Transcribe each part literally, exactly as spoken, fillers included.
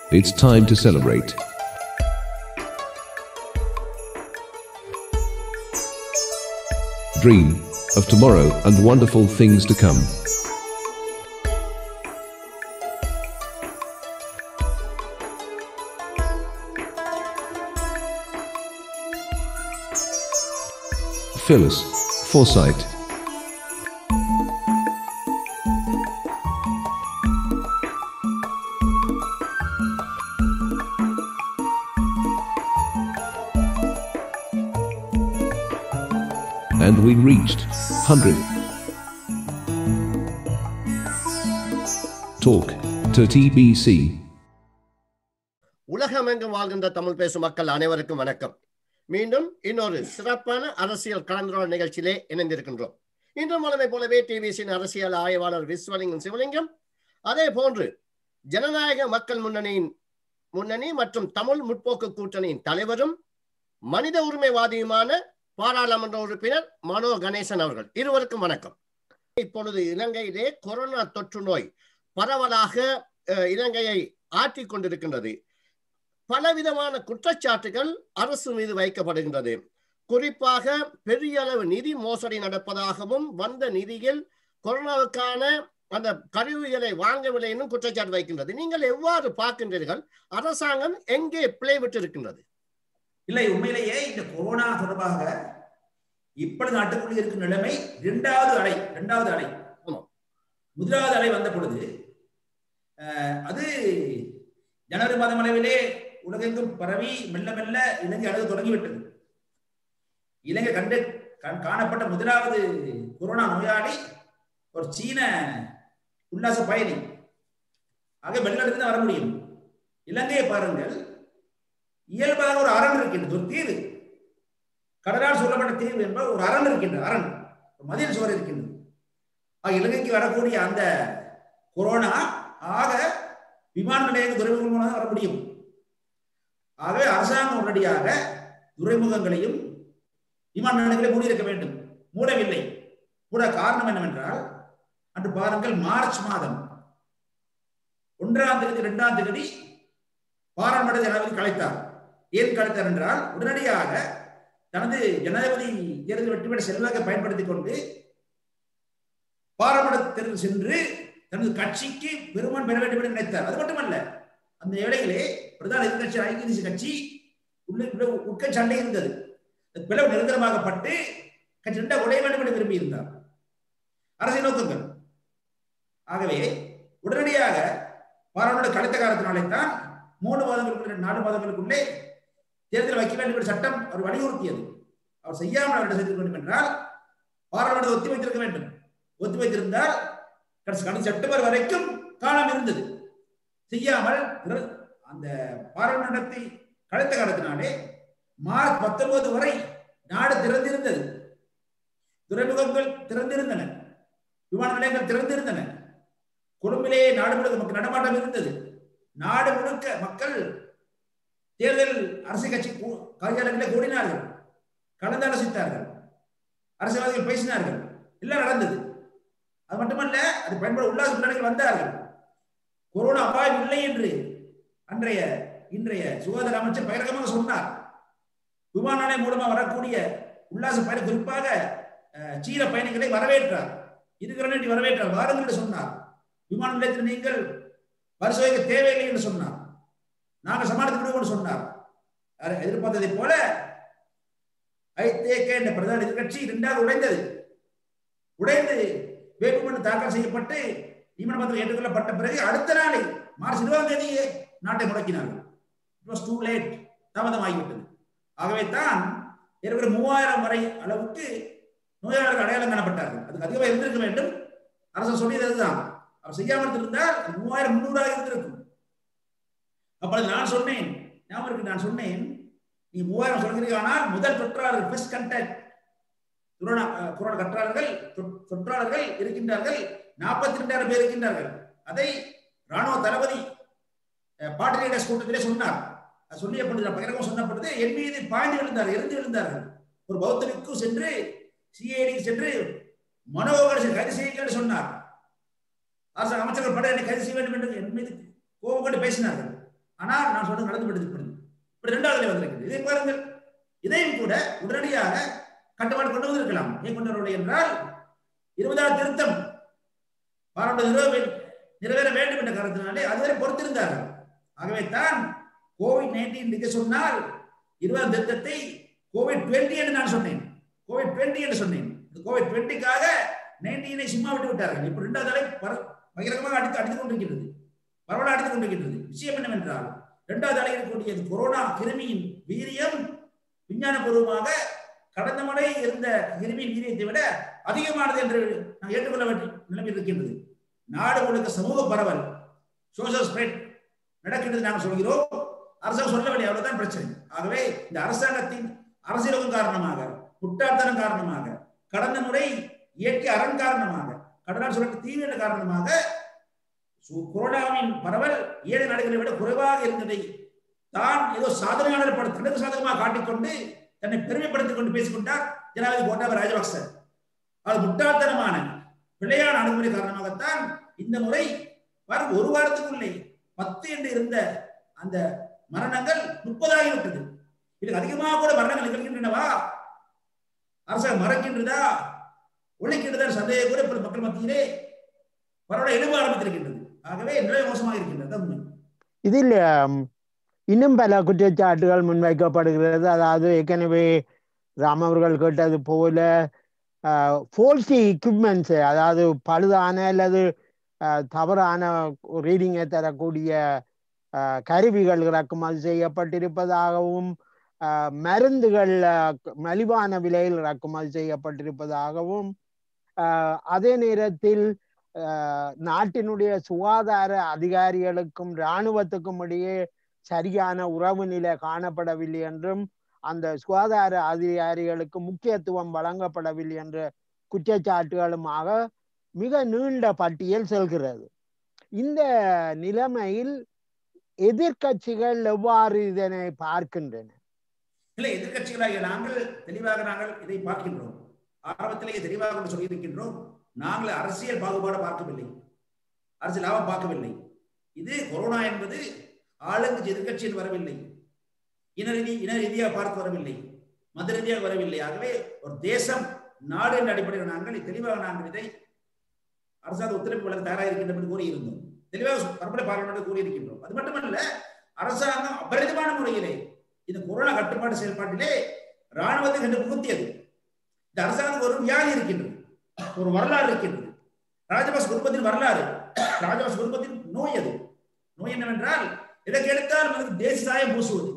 It's time to celebrate. Dream of tomorrow and wonderful things to come. Phyllis Forsyth. And we reached one hundred. Talk to T B C. உலகமெங்கும் வாழ்கின்ற தமிழ் பேசும் மக்கள் அனைவருக்கும் வணக்கம். மீண்டும் இன்னொரு சிறப்பான அரசியல் கலந்துரையாடல் நிகழ்ச்சியிலே இணைந்திருக்கின்றோம். இன்று மலமை போலவே டிபிசியின் அரசியல் ஆய்வாளர் விஸ்வலிங்கம் சிவலிங்கம், அதே போன்று ஜனநாயக மக்கள் முன்னணியின் முன்னணி மற்றும் தமிழ் முற்போக்கு கூட்டணியின் தலைவரும் மனித உரிமைவாதியுமான பாராளுமன்ற உறுப்பினர் மனோ கணேசன் அவர்கள், இருவருக்கும் வணக்கம். இப்பொழுது இலங்கையிலே கொரோனா தொற்று நோய் பரவலாக இலங்கையை ஆற்றிக் கொண்டிருக்கின்றது. பலவிதமான குற்றச்சாட்டுகள் அரசு மீது வைக்கப்படுகின்றது. குறிப்பாக பெரிய அளவு நிதி மோசடி நடப்பதாகவும், வந்த நிதியில் கொரோனாவுக்கான அந்த கருவிகளை வாங்கவில்லை என்னும் குற்றச்சாட்டு வைக்கின்றது. நீங்கள் எவ்வாறு பார்க்கின்றீர்கள்? அரசாங்கம் எங்கே பிழை விட்டு இருக்கின்றது? இல்லை, உண்மையிலேயே இந்த கொரோனா தொடர்பாக இப்பொழுது நாட்டுக்குள்ள இருக்கும் நிலைமை இரண்டாவது அலை இரண்டாவது அலை முதலாவது அலை வந்த பொழுது அது ஜனவரி மாதம் அளவிலே உலகெங்கும் பரவி மெல்ல மெல்ல இலங்கை அழுக தொடங்கிவிட்டது. இலங்கை கண்டு காணப்பட்ட முதலாவது கொரோனா நோயாளி ஒரு சீன உல்லாச பயணி. ஆக வெளிநாட்டுக்கு வர முடியும். இலங்கையை பாருங்கள், இயல்பாக ஒரு அரண் இருக்கின்றது, ஒரு தீவு, கடலால் சொல்லப்பட்ட தீவு என்பது ஒரு அரண் இருக்கின்றது, அரண் மதில் சுவர் இருக்கின்றது. ஆக இலங்கைக்கு வரக்கூடிய அந்த கொரோனா ஆக விமான நிலையங்கள் துறைமுகம் மூலம் வர முடியும். ஆகவே அரசாங்கம் உடனடியாக துறைமுகங்களையும் விமான நிலையங்களை மூடியிருக்க வேண்டும். மூடவில்லை. மூட காரணம் என்னவென்றால், அன்று பாருங்கள், மார்ச் மாதம் ஒன்றாம் தேதி இரண்டாம் தேதி பாராளுமன்ற ஜனாதிபதி கலைத்தார். ஏன் கலைத்தார் என்றால், உடனடியாக தனது ஜனாதிபதி தேர்தல் வெற்றி பெற்ற செல்வாக்கை பயன்படுத்திக் கொண்டு பாராளுமன்ற தேர்தல் சென்று தனது கட்சிக்கு பெருமான் பெற வேண்டும் என்று நினைத்தார். அது மட்டுமல்ல, அந்த வேளையிலே பிரதான எதிர்கட்சி ஐக்கிய தேசிய கட்சி உள்ள உட்கட்சி சண்டை இருந்தது. பிளவு நிரந்தரமாகப்பட்டு கட்சி ரெண்டா உடைய வேண்டும் என்று விரும்பி இருந்தார். அரசியல் நோக்கங்கள். ஆகவே உடனடியாக பாராளுமன்ற கலைத்த காலத்தினாலே தான் மூணு மாதங்களுக்கு நாலு மாதங்களுக்குள்ளே தேர்தல் வைக்க வேண்டும் என்ற சட்டம் அவர் வலியுறுத்தியது. அவர் செய்யாமல் அவரிடம் செய்திருக்க வேண்டும் என்றால் பாராளுமன்றத்தை ஒத்தி வைத்திருக்க வேண்டும். ஒத்தி வைத்திருந்தால் கடந்த செப்டம்பர் வரைக்கும் காலம் இருந்தது. செய்யாமல் அந்த பாராளுமன்றத்தை கலைத்த காலத்தினாலே மார்ச் பத்தொன்பது வரை நாடு திறந்திருந்தது. துறைமுகங்கள் திறந்திருந்தன, விமான நிலையங்கள் திறந்திருந்தன, கொழும்பிலே நாடு முழுக்க மக்கள் நடமாட்டம் இருந்தது. நாடு முழுக்க மக்கள் தேர்தல் அரசியல் கட்சி காரியாலயங்களை கூடினார்கள், கலந்து ஆலோசித்தார்கள், அரசியல்வாதிகள் பேசினார்கள், எல்லாம் நடந்தது. அது மட்டுமல்ல, அது பயன்பட உல்லாச முன்னணிகள் வந்தார்கள். கொரோனா அபாயம் இல்லை என்று அன்றைய இன்றைய சுகாதார அமைச்சர் பகிரங்கமாக சொன்னார். விமான நிலையம் மூலமாக வரக்கூடிய உல்லாச பயணம், குறிப்பாக சீன பயணிகளை வரவேற்றார். இருக்கிற வரவேற்றார், வாருங்கள் என்று சொன்னார். விமான நிலையத்தில் நீங்கள் பரிசோதிக்க தேவையில்லை என்று சொன்னார். நாங்கள் சமாளித்து விடுவோம் என்று சொன்னார். எதிர்பார்த்ததை போல ஐதேக என்ற பிரதான எதிர்கட்சி இரண்டாவது உடைந்தது. உடைந்து வேட்புமனு தாக்கல் செய்யப்பட்டு நியமன பத்திரம் ஏற்றுக்கொள்ளப்பட்ட பிறகு அடுத்த நாளை மார்ச் இருபதாம் தேதியே நாட்டை முடக்கினார்கள். இட் வாஸ் டூ லேட், தாமதமாகிவிட்டது. ஆகவே தான் ஏற்கனவே மூவாயிரம் வரை அளவுக்கு நோயாளர்கள் அடையாளம் காணப்பட்டார்கள். அதுக்கு அதிகமாக இருந்திருக்க வேண்டும். அரசு சொல்லியது அதுதான். அவர் செய்யாமல் இருந்தால் மூவாயிரம் முன்னூறாக இருந்திருக்கும். அப்பொழுது நான் சொன்னேன், ஞாபகம் நான் சொன்னேன், நீ மூவாயிரம் சொல்கிறீர்கள், ஆனால் முதல் தொற்றாளர்கள் ஃபர்ஸ்ட் கான்டாக்ட் கொரோனா கொரோனா கற்றாளர்கள் தொற்றாளர்கள் இருக்கின்றார்கள், நாற்பத்தி ரெண்டாயிரம் பேர் இருக்கின்றார்கள். அதை ராணுவ தளபதி பாட்டிலியர்ஸ் கூட்டத்திலே சொன்னார். அது சொல்லியப்படுது, பகிரங்கமாக சொன்னப்படுது. என் மீது பாய்ந்து விழுந்தார்கள், எரிந்து விழுந்தார்கள். ஒரு பௌத்தனுக்கு சென்று சிஐடி சென்று மனோகரசன் கைது செய்ய சொன்னார். அரசு அமைச்சர்கள் பட என்னை கைது செய்ய வேண்டும் என்று என் மீது கோபம் கொண்டு பேசினார்கள். ஆனால் நான் சொல்றது நடந்து விடுது. இப்படி இரண்டாவது வந்திருக்கிறது. இதை பாருங்கள், இதையும் கூட உடனடியாக கட்டுப்பாடு கொண்டு வந்திருக்கலாம். ஏன் கொண்டு வரவில்லை என்றால் இருபதாவது திருத்தம் பாராளுமன்ற நிறைவேற வேண்டும் என்ற காரணத்தினாலே அதுவரை பொறுத்திருந்தார்கள். ஆகவே தான் கோவிட் நைன்டீன் என்று சொன்னால் இருபதாம் திருத்தத்தை கோவிட் டுவெண்ட்டி என்று நான் சொன்னேன். கோவிட் டுவெண்ட்டி என்று சொன்னேன். கோவிட் டுவெண்ட்டிக்காக நைன்டீனை சும்மா விட்டு விட்டார்கள். இப்போ இரண்டாவது அலை பகிரங்கமாக அடித்து அடித்துக் கொண்டிருக்கிறது, பரவலாக அடித்துக் கொண்டிருக்கிறது. விஷயம் என்னவென்றால் இரண்டாவது அலை இருக்கக்கூடிய கொரோனா கிருமியின் வீரியம் விஞ்ஞானபூர்வமாக கடந்த முறை இருந்த கிருமியின் வீரியத்தை விட அதிகமானது என்று நாம் ஏற்றுக்கொள்ள வேண்டிய நிலைமை இருக்கின்றது. நாடு முழுக்க சமூக பரவல் சோஷியல் ஸ்ப்ரெட் நடக்கின்றது நாங்கள் சொல்கிறோம், அரசாங்கம் சொல்லவில்லை, அவ்வளவுதான் பிரச்சனை. ஆகவே இந்த அரசாங்கத்தின் அரசியலும் காரணமாக, முட்டாள்தனம் காரணமாக, கடந்த முறை இயற்கை அரண் காரணமாக, கடனால் சொல்லப்பட்ட தீவிர காரணமாக கொரோனாவின் பரவல் ஏழு நாடுகளை விட குறைவாக இருந்ததை தான் ஏதோ சாதனையாளர் பட தனக்கு சாதகமாக காட்டிக்கொண்டு தன்னை பெருமைப்படுத்திக் கொண்டு பேசிக்கொண்டார் ஜனாதிபதி கோட்டாபய ராஜபக்ச. அது முட்டாள்தனமான பிழையான அணுகுமுறை காரணமாகத்தான் இந்த முறை ஒரு வாரத்துக்குள்ளே பத்து என்று இருந்த அந்த மரணங்கள் முப்பதாகிவிட்டது. இதுக்கு அதிகமாக கூட மரணங்கள் நிகழ்கின்றனவா, அரசாங்கம் மறக்கின்றதா, ஒழிக்கின்றதா சந்தேகம் கூட இப்ப மக்கள் மத்தியிலே பரவ எழுவ ஆரம்பித்திருக்கின்றது. ஆகவே நிலை மோசமாக இருக்கின்றது. இதில் இன்னும் பல குற்றச்சாட்டுகள் முன்வைக்கப்படுகிறது. அதாவது ஏற்கனவே ராம் அவர்கள் கேட்டது போல ஃபோல்சி எக்யூப்மெண்ட்ஸ், அதாவது பழுதான அல்லது தவறான ரீடிங்கை தரக்கூடிய கருவிகள் இறக்குமதி செய்யப்பட்டிருப்பதாகவும், மருந்துகள் மலிவான விலையில் இறக்குமதி செய்யப்பட்டிருப்பதாகவும், அதே நேரத்தில் நாட்டினுடைய சுகாதார அதிகாரிகளுக்கும் இராணுவத்துக்கும் இடையே சரியான உறவு நிலை காணப்படவில்லை என்றும், அந்த சுகாதார அதிகாரிகளுக்கு முக்கியத்துவம் வழங்கப்படவில்லை என்ற குற்றச்சாட்டுகளுமாக மிக நீண்ட பட்டியல் செல்கிறது. இந்த நிலைமையில் எதிர்கட்சிகள் எவ்வாறு இதனை பார்க்கின்றன? இல்லை, எதிர்கட்சிகளாகிய நாங்கள் தெளிவாக நாங்கள் இதை பார்க்கின்றோம். ஆரம்பத்திலேயே தெளிவாக சொல்லியிருக்கின்றோம், நாங்கள் அரசியல் பாகுபாடு பார்க்கவில்லை, அரசியல் லாபம் பார்க்கவில்லை. இது கொரோனா என்பது ஆளுங்கட்சி எதிர்கட்சியில் வரவில்லை, இன ரீதி இன ரீதியாக பார்த்து வரவில்லை, மத ரீதியாக வரவில்லை. ஆகவே ஒரு தேசம் நாடு என்ற அடிப்படையில் நாங்கள் தெளிவாக நாங்கள் இதை அரசாங்க ஒத்துழைப்பு வழங்க தயாராக இருக்கின்ற கூறியிருந்தோம். தெளிவாக பரப்பரை பார்வையிட கூறியிருக்கின்றோம். அது மட்டுமல்ல, அரசாங்கம் அபரிதமான முறையிலே இந்த கொரோனா கட்டுப்பாட்டு செயல்பாட்டிலே இராணுவத்தை கண்டு புகுத்தியது. இந்த அரசாங்கம் ஒரு வியாதி இருக்கின்றது, ஒரு வரலாறு இருக்கின்றது. ராஜபக்ச குடும்பத்தின் வரலாறு, ராஜபக்ச குடும்பத்தின் நோய். அது நோய் என்னவென்றால் இதற்கு எடுத்தால் தேசிய சாயம் பூசுவது,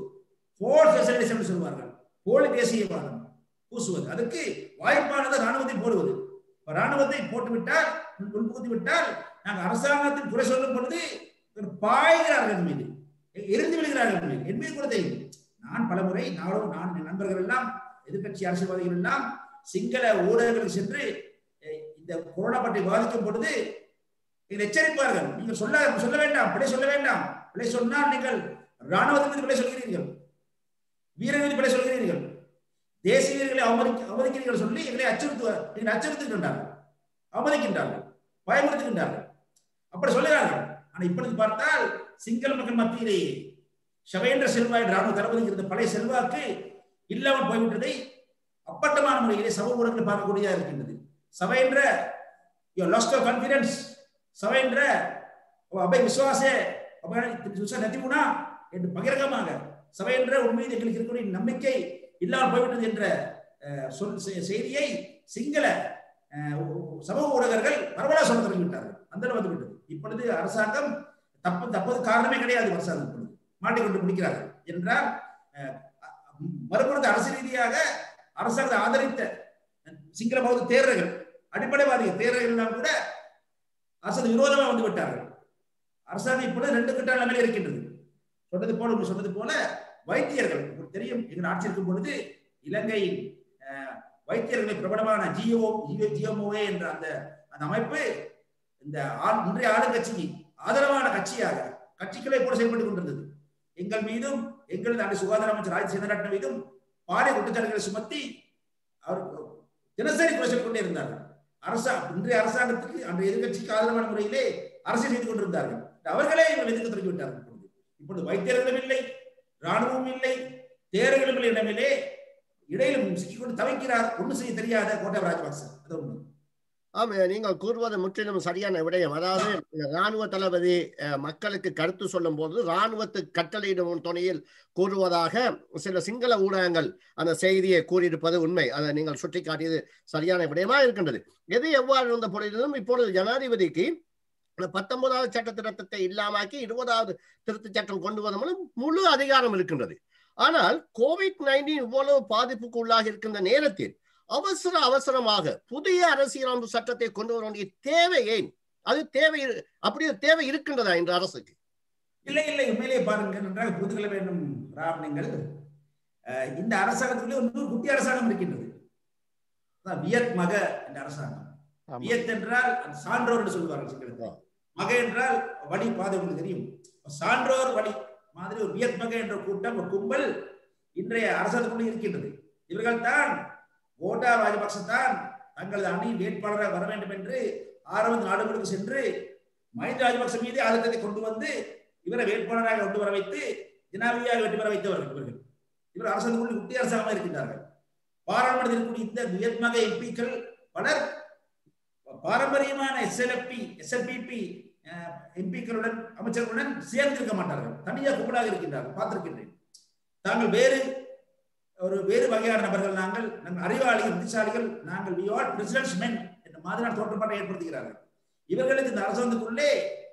என்று சொல்வார்கள், போலி தேசியவாதம் பூசுவது. அதுக்கு வாய்ப்பானது ராணுவத்தை போடுவது. ராணுவத்தை போட்டுவிட்டால், உள்புகுத்தி விட்டால், நாங்கள் அரசாங்கத்தின் குறை சொல்லும் பொழுது பாய்கிறார்கள் மீது, எரிந்து விடுகிறார்கள் மீது. என் மீது கூட தெரியும். நான் பலமுறை நானும் நான் நண்பர்கள் எல்லாம் எதிர்கட்சி அரசியல்வாதிகள் எல்லாம் சிங்கள ஊடகங்களுக்கு சென்று இந்த கொரோனா பற்றி விவாதிக்கும் பொழுது எச்சரிப்பார்கள், நீங்கள் சொல்ல சொல்ல வேண்டாம், பிழை சொல்ல வேண்டாம், பிழை சொன்னால் நீங்கள் ராணுவத்தின் மீது பிழை சொல்கிறீர்கள், வீரர் மீது பிழை சொல்கிறீர்கள், தேசிய வீரர்களை அவமதிக்க அவமதிக்கிறீர்கள் சொல்லி எங்களை அச்சுறுத்துவார், எங்களை அச்சுறுத்துகின்றார்கள், அவமதிக்கின்றார்கள், பயமுறுத்துகின்றார்கள், அப்படி சொல்லுகிறார்கள். ஆனால் இப்பொழுது பார்த்தால் சிங்கள மக்கள் மத்தியிலேயே ஷவேந்திர செல்வா என்ற ராணுவ தளபதிக்கு இருந்த பழைய செல்வாக்கு இல்லாமல் போய்விட்டதை அப்பட்டமான முறையிலே சமூக ஊடகத்தில் பார்க்கக்கூடியதாக இருக்கின்றது. Shavendra lost of confidence, Shavendra அபை விசுவாசே நதிமுனா என்று பகிரங்கமாக சவேந்திர உண்மையில் எங்களுக்கு இருக்கக்கூடிய நம்பிக்கை இல்லாமல் போய்விட்டது என்ற சொல் செய்தியை சிங்கள சமூக ஊடகர்கள் பரவலாக சொல்ல தொடங்கிவிட்டார்கள். அந்த வந்துவிட்டது. இப்பொழுது அரசாங்கம் தப்பு தப்பது காரணமே கிடையாது. அரசாங்கம் இப்பொழுது மாட்டிக்கொண்டு முடிக்கிறார்கள் என்றால், மறுபுறத்து அரசு ரீதியாக அரசாங்கத்தை ஆதரித்த சிங்கள பௌத்த தேரர்கள், அடிப்படைவாதிகள் தேரர்கள் எல்லாம் கூட அரசு விரோதமாக வந்து விட்டார்கள். அரசாங்கம் இப்பொழுது ரெண்டு கட்ட நிலைமையில் இருக்கின்றது. சொன்னது போல சொன்னது போல வைத்தியர்கள் தெரியும், எங்கள் ஆட்சி இருக்கும் பொழுது இலங்கையின் வைத்தியர்களை பிரபலமான ஜிஓ ஜிஎம்ஓஏ என்ற அந்த அந்த அமைப்பு இந்த இன்றைய ஆளுங்கட்சிக்கு ஆதரவான கட்சியாக கட்சிகளை கூட செயல்பட்டுக் கொண்டிருந்தது. எங்கள் மீதும் எங்களது அந்த சுகாதார அமைச்சர் ராஜ் சேந்தரட்ன மீதும் பாறை குற்றச்சாட்டுகளை சுமத்தி அவர் தினசரி குறை சொல்லிக் கொண்டே இருந்தார்கள். அரசா இன்றைய அரசாங்கத்துக்கு அன்றைய எதிர்கட்சிக்கு ஆதரவான முறையிலே அரசியல் செய்து கொண்டிருந்தார்கள். அவர்களே இவர்கள் எதிர்க்க தொடங்கிவிட்டார்கள். இப்பொழுது வைத்தியர்களும் இல்லை, ராணுவமும் இல்லை, தேர்களும் இல்லை. இடமில்லே இடையிலும் சிக்கிக்கொண்டு தவிக்கிறார். ஒன்றும் செய்ய தெரியாத கோட்டாபய ராஜபக்ச. அது ஒண்ணு. ஆமா, நீங்கள் கூறுவது முற்றிலும் சரியான விடயம். அதாவது ராணுவ தளபதி மக்களுக்கு கருத்து சொல்லும் போது ராணுவத்துக்கு கட்டளையிடும் துணையில் கூறுவதாக சில சிங்கள ஊடகங்கள் அந்த செய்தியை கூறியிருப்பது உண்மை. அதை நீங்கள் சுட்டிக்காட்டியது சரியான விடயமா இருக்கின்றது. எது எவ்வாறு இருந்த பொழுதிலும் இப்பொழுது ஜனாதிபதிக்கு பத்தொன்பதாவது சட்ட திருத்தத்தை இல்லாமக்கி இருபதாவது திருத்த சட்டம் கொண்டு வந்த மூலம் முழு அதிகாரம் இருக்கின்றது. ஆனால் கோவிட் நைன்டீன் இவ்வளவு பாதிப்புக்கு உள்ளாக இருக்கின்ற நேரத்தில் அவசர அவசரமாக புதிய அரசியலமைப்பு சட்டத்தை கொண்டு வர வேண்டிய தேவை ஏன்? அது தேவை, அப்படி தேவை இருக்கின்றதா இந்த அரசுக்கு? இல்லை இல்லை, உண்மையிலேயே பாருங்கள், நன்றாக புரிந்து கொள்ள வேண்டும் ராம். நீங்கள் இந்த அரசாங்கத்துக்குள்ளே ஒரு குட்டி அரசாங்கம் இருக்கின்றது. வியத் மக என்ற அரசாங்கம். வியத் என்றால் சான்றோர் என்று சொல்வார்கள். மக என்றால் வழி பாதை, உங்களுக்கு தெரியும். சான்றோர் வழி மாதிரி ஒரு வியத் மக என்ற கூட்டம், ஒரு கும்பல் இன்றைய அரசாங்கத்துக்குள்ளே இருக்கின்றது. இவர்கள் தான் கோட்டாபய ராஜபக்ச தான் தங்களது அணி வேட்பாளராக வர வேண்டும் என்று ஆரம்ப நாடுகளுக்கு சென்று மஹிந்த ராஜபக்ச மீது அழுத்தத்தை கொண்டு வந்து இவரை வேட்பாளராக கொண்டு வர வைத்து ஜனாதிபதியாக வெற்றி பெற வைத்தவர்கள் இவர்கள். இவர் அரசாங்கத்துக்குள் குட்டி அரசாங்கமாக இருக்கின்றார்கள். பாராளுமன்றத்தில் இருக்கக்கூடிய இந்த வியத்மக எம்பிக்கள் பலர் பாரம்பரியமான எஸ்எல்எப்பி எஸ்எல்பிபி எம்பிக்களுடன் அமைச்சர்களுடன் சேர்ந்திருக்க மாட்டார்கள். தனியாக கும்பலாக இருக்கின்றார்கள். பார்த்திருக்கின்றேன். தாங்கள் வேறு ஒரு வேறு வகையான நபர்கள், நாங்கள் நாங்கள் அறிவாளிகள், புத்திசாலிகள், நாங்கள் we are president's men என்ற மாதிரியான தோற்றப்பாட்டை ஏற்படுத்துகிறார்கள். இவர்களுக்கு இந்த அரசாங்கத்துக்குள்ளே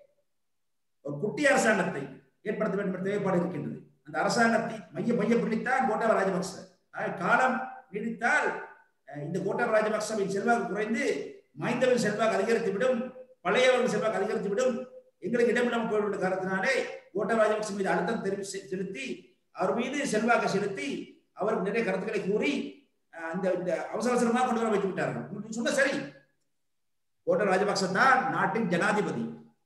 ஒரு குட்டி அரசாங்கத்தை ஏற்படுத்த வேண்டும் என்ற தேவைப்பாடு இருக்கின்றது. அந்த அரசாங்கத்தை மைய மையப்படுத்தித்தான் கோட்டாபய ராஜபக்ச. காலம் நீடித்தால் இந்த கோட்டாபய ராஜபக்சவின் செல்வாக்கு குறைந்து மஹிந்தவின் செல்வாக்கு அதிகரித்துவிடும், பழையவர்கள் செல்வாக்கு அதிகரித்துவிடும். எங்களுக்கு இடமிடம் போய்விட்ட காரணத்தினாலே கோட்டாபய ராஜபக்ச மீது அழுத்தம் தெரிவி செலுத்தி அவர் மீது செல்வாக்கு செலுத்தி அவருக்கு நிறைய கருத்துக்களை கூறி அந்த அவசர அவசரமாக கொண்டு வர வைத்து விட்டார்கள். சொன்ன சரி, கோட்டாபய ராஜபக்ச தான் நாட்டின் ஜனாதிபதி.